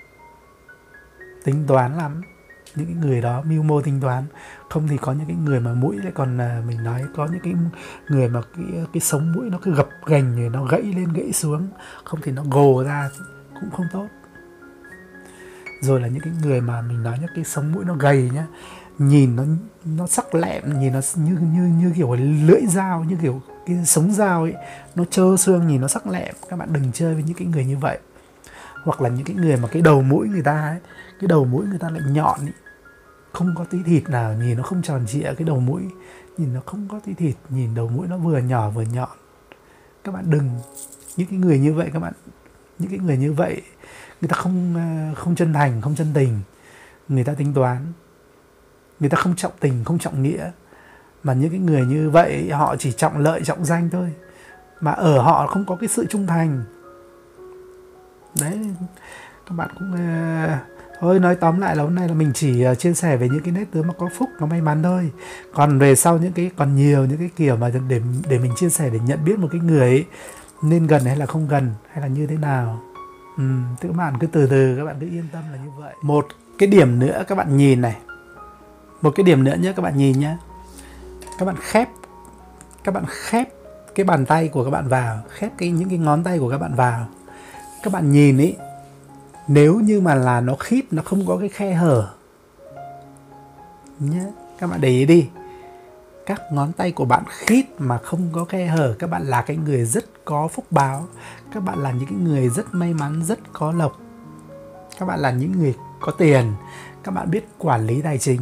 Tính toán lắm. Những cái người đó mưu mô tính toán. Không thì có những cái người mà mũi lại còn là mình nói có những cái người mà cái, cái sống mũi nó cứ gập ghềnh rồi nó gãy lên gãy xuống. Không thì nó gồ ra cũng không tốt. Rồi là những cái người mà mình nói nhá, cái sống mũi nó gầy nhá, nhìn nó nó sắc lẹm, nhìn nó như như như kiểu lưỡi dao, như kiểu cái sống dao ấy, nó trơ xương, nhìn nó sắc lẹm. Các bạn đừng chơi với những cái người như vậy. Hoặc là những cái người mà cái đầu mũi người ta ấy, cái đầu mũi người ta lại nhọn ấy, không có tí thịt nào, nhìn nó không tròn trịa, cái đầu mũi nhìn nó không có tí thịt, nhìn đầu mũi nó vừa nhỏ vừa nhọn. Các bạn đừng, những cái người như vậy các bạn, những cái người như vậy người ta không không chân thành, không chân tình, người ta tính toán, người ta không trọng tình, không trọng nghĩa. Mà những cái người như vậy họ chỉ trọng lợi, trọng danh thôi, mà ở họ không có cái sự trung thành. Đấy, các bạn cũng uh, thôi nói tóm lại là hôm nay là mình chỉ uh, chia sẻ về những cái nét tướng mà có phúc, nó may mắn thôi. Còn về sau những cái còn nhiều những cái kiểu mà để để mình chia sẻ để nhận biết một cái người ấy nên gần hay là không gần hay là như thế nào. Ừ, các bạn cứ từ từ, các bạn cứ yên tâm là như vậy. Một cái điểm nữa các bạn nhìn này, một cái điểm nữa nhé, các bạn nhìn nhé. Các bạn khép, các bạn khép cái bàn tay của các bạn vào, khép cái những cái ngón tay của các bạn vào. Các bạn nhìn ý, nếu như mà là nó khít, nó không có cái khe hở nhé, các bạn để ý đi. Các ngón tay của bạn khít mà không có khe hở, các bạn là cái người rất có phúc báo. Các bạn là những cái người rất may mắn, rất có lộc. Các bạn là những người có tiền. Các bạn biết quản lý tài chính.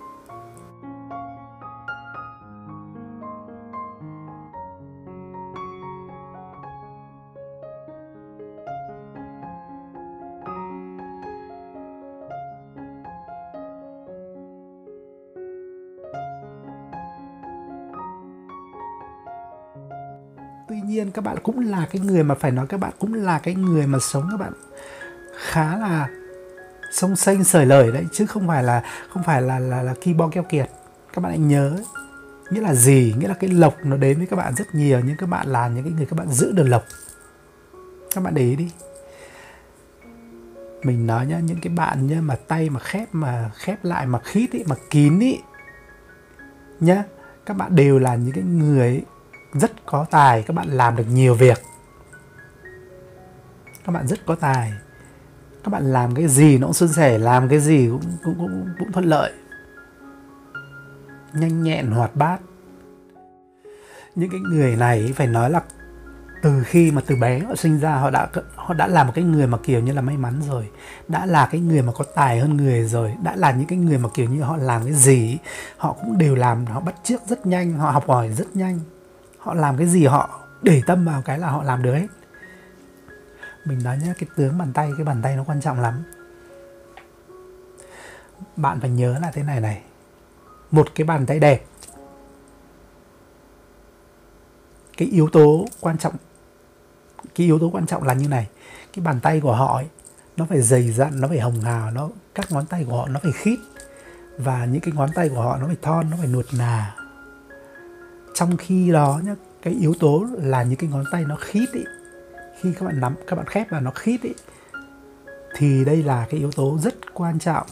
Tuy nhiên các bạn cũng là cái người mà phải nói các bạn cũng là cái người mà sống các bạn khá là sông xanh sởi lời đấy, chứ không phải là không phải là là là ki bo keo kiệt. Các bạn hãy nhớ, nghĩa là gì? Nghĩa là cái lộc nó đến với các bạn rất nhiều, nhưng các bạn là những cái người các bạn giữ được lộc. Các bạn để ý đi. Mình nói nhá, những cái bạn nhá mà tay mà khép mà khép lại mà khít ý, mà kín ý nhá, các bạn đều là những cái người ấy, rất có tài, các bạn làm được nhiều việc. Các bạn rất có tài. Các bạn làm cái gì nó cũng suôn sẻ, làm cái gì cũng cũng cũng, cũng thuận lợi. nhanh nhẹn, hoạt bát. Những cái người này phải nói là từ khi mà từ bé họ sinh ra, họ đã họ đã là một cái người mà kiểu như là may mắn rồi, đã là cái người mà có tài hơn người rồi, đã là những cái người mà kiểu như họ làm cái gì họ cũng đều làm, họ bắt chước rất nhanh, họ học hỏi rất nhanh, họ làm cái gì họ để tâm vào cái là họ làm được hết. Mình nói nhé, cái tướng bàn tay, cái bàn tay nó quan trọng lắm. Bạn phải nhớ là thế này này, một cái bàn tay đẹp, cái yếu tố quan trọng cái yếu tố quan trọng là như này, cái bàn tay của họ ấy, nó phải dày dặn, nó phải hồng hào, nó các ngón tay của họ nó phải khít, và những cái ngón tay của họ nó phải thon, nó phải nuột nà. Trong khi đó nhá, cái yếu tố là những cái ngón tay nó khít ấy, khi các bạn nắm, các bạn khép vào nó khít ấy, thì đây là cái yếu tố rất quan trọng.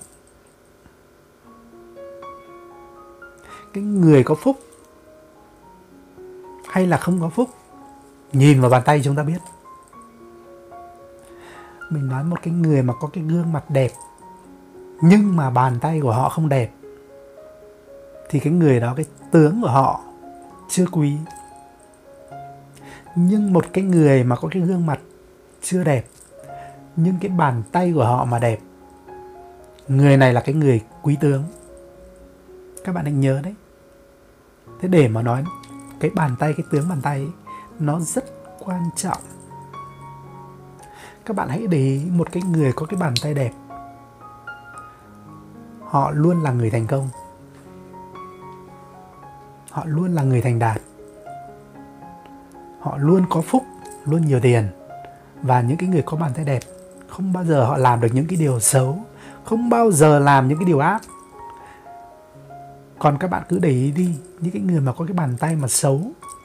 Cái người có phúc hay là không có phúc, nhìn vào bàn tay chúng ta biết. Mình nói một cái người mà có cái gương mặt đẹp nhưng mà bàn tay của họ không đẹp, thì cái người đó, cái tướng của họ chưa quý. Nhưng một cái người mà có cái gương mặt chưa đẹp nhưng cái bàn tay của họ mà đẹp, người này là cái người quý tướng. Các bạn hãy nhớ đấy. Thế để mà nói cái bàn tay, cái tướng bàn tay ấy, nó rất quan trọng. Các bạn hãy để ý một cái người có cái bàn tay đẹp, họ luôn là người thành công, họ luôn là người thành đạt, họ luôn có phúc, luôn nhiều tiền. Và những cái người có bàn tay đẹp không bao giờ họ làm được những cái điều xấu, không bao giờ làm những cái điều ác. Còn các bạn cứ để ý đi, những cái người mà có cái bàn tay mà xấu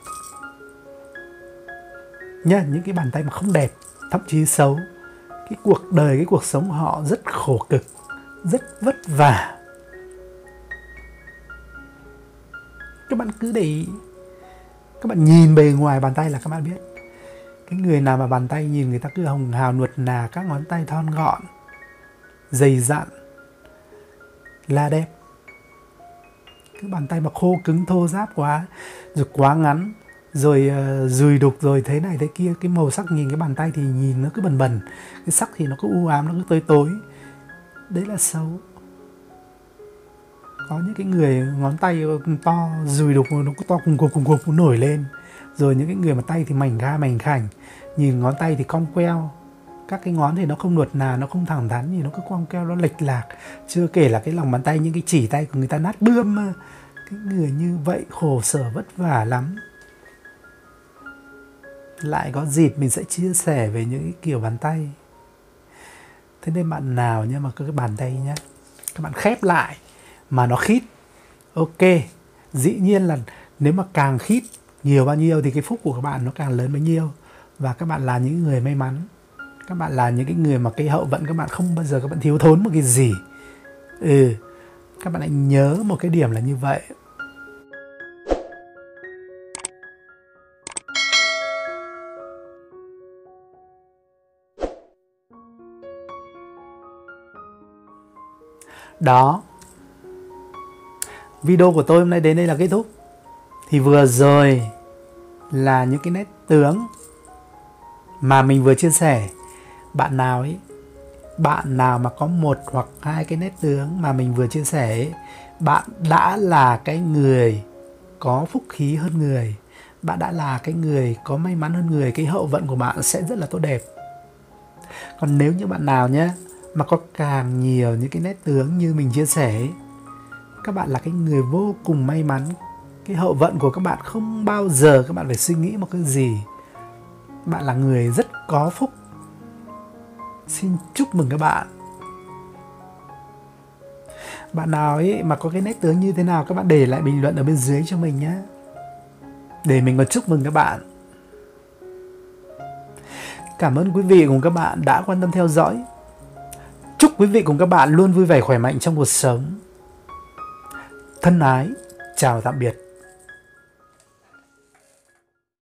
nhá, những cái bàn tay mà không đẹp, thậm chí xấu, cái cuộc đời, cái cuộc sống của họ rất khổ cực, rất vất vả. Các bạn cứ để ý, các bạn nhìn bề ngoài bàn tay là các bạn biết. Cái người nào mà bàn tay nhìn người ta cứ hồng hào nuột nà, các ngón tay thon gọn, dày dặn là đẹp. Cái bàn tay mà khô cứng thô ráp quá, rồi quá ngắn, rồi uh, dùi đục, rồi thế này thế kia, cái màu sắc nhìn cái bàn tay thì nhìn nó cứ bần bần, cái sắc thì nó cứ u ám, nó cứ tối tối, đấy là xấu. Có những cái người ngón tay to, dùi đục, nó cứ to cùng cục cùng cục nổi lên. Rồi những cái người mà tay thì mảnh ga mảnh khảnh, nhìn ngón tay thì cong queo, các cái ngón thì nó không nuột nà, nó không thẳng thắn, nhìn nó cứ cong queo, nó lệch lạc. Chưa kể là cái lòng bàn tay, những cái chỉ tay của người ta nát bươm mà. Cái người như vậy khổ sở vất vả lắm. Lại có dịp mình sẽ chia sẻ về những cái kiểu bàn tay. Thế nên bạn nào nhá mà có cái bàn tay nhá, các bạn khép lại mà nó khít, ok, dĩ nhiên là nếu mà càng khít nhiều bao nhiêu thì cái phúc của các bạn nó càng lớn bấy nhiêu. Và các bạn là những người may mắn, các bạn là những cái người mà cái hậu vận các bạn không bao giờ các bạn thiếu thốn một cái gì. Ừ, các bạn hãy nhớ một cái điểm là như vậy. Đó, video của tôi hôm nay đến đây là kết thúc. Thì vừa rồi là những cái nét tướng mà mình vừa chia sẻ. Bạn nào ấy, bạn nào mà có một hoặc hai cái nét tướng mà mình vừa chia sẻ ấy, bạn đã là cái người có phúc khí hơn người, bạn đã là cái người có may mắn hơn người, cái hậu vận của bạn sẽ rất là tốt đẹp. Còn nếu như bạn nào nhé mà có càng nhiều những cái nét tướng như mình chia sẻ ấy, các bạn là cái người vô cùng may mắn. Cái hậu vận của các bạn không bao giờ các bạn phải suy nghĩ một cái gì. Bạn là người rất có phúc. Xin chúc mừng các bạn. Bạn nào ấy mà có cái nét tướng như thế nào, các bạn để lại bình luận ở bên dưới cho mình nhé, để mình còn chúc mừng các bạn. Cảm ơn quý vị cùng các bạn đã quan tâm theo dõi. Chúc quý vị cùng các bạn luôn vui vẻ khỏe mạnh trong cuộc sống. Thân ái, chào tạm biệt.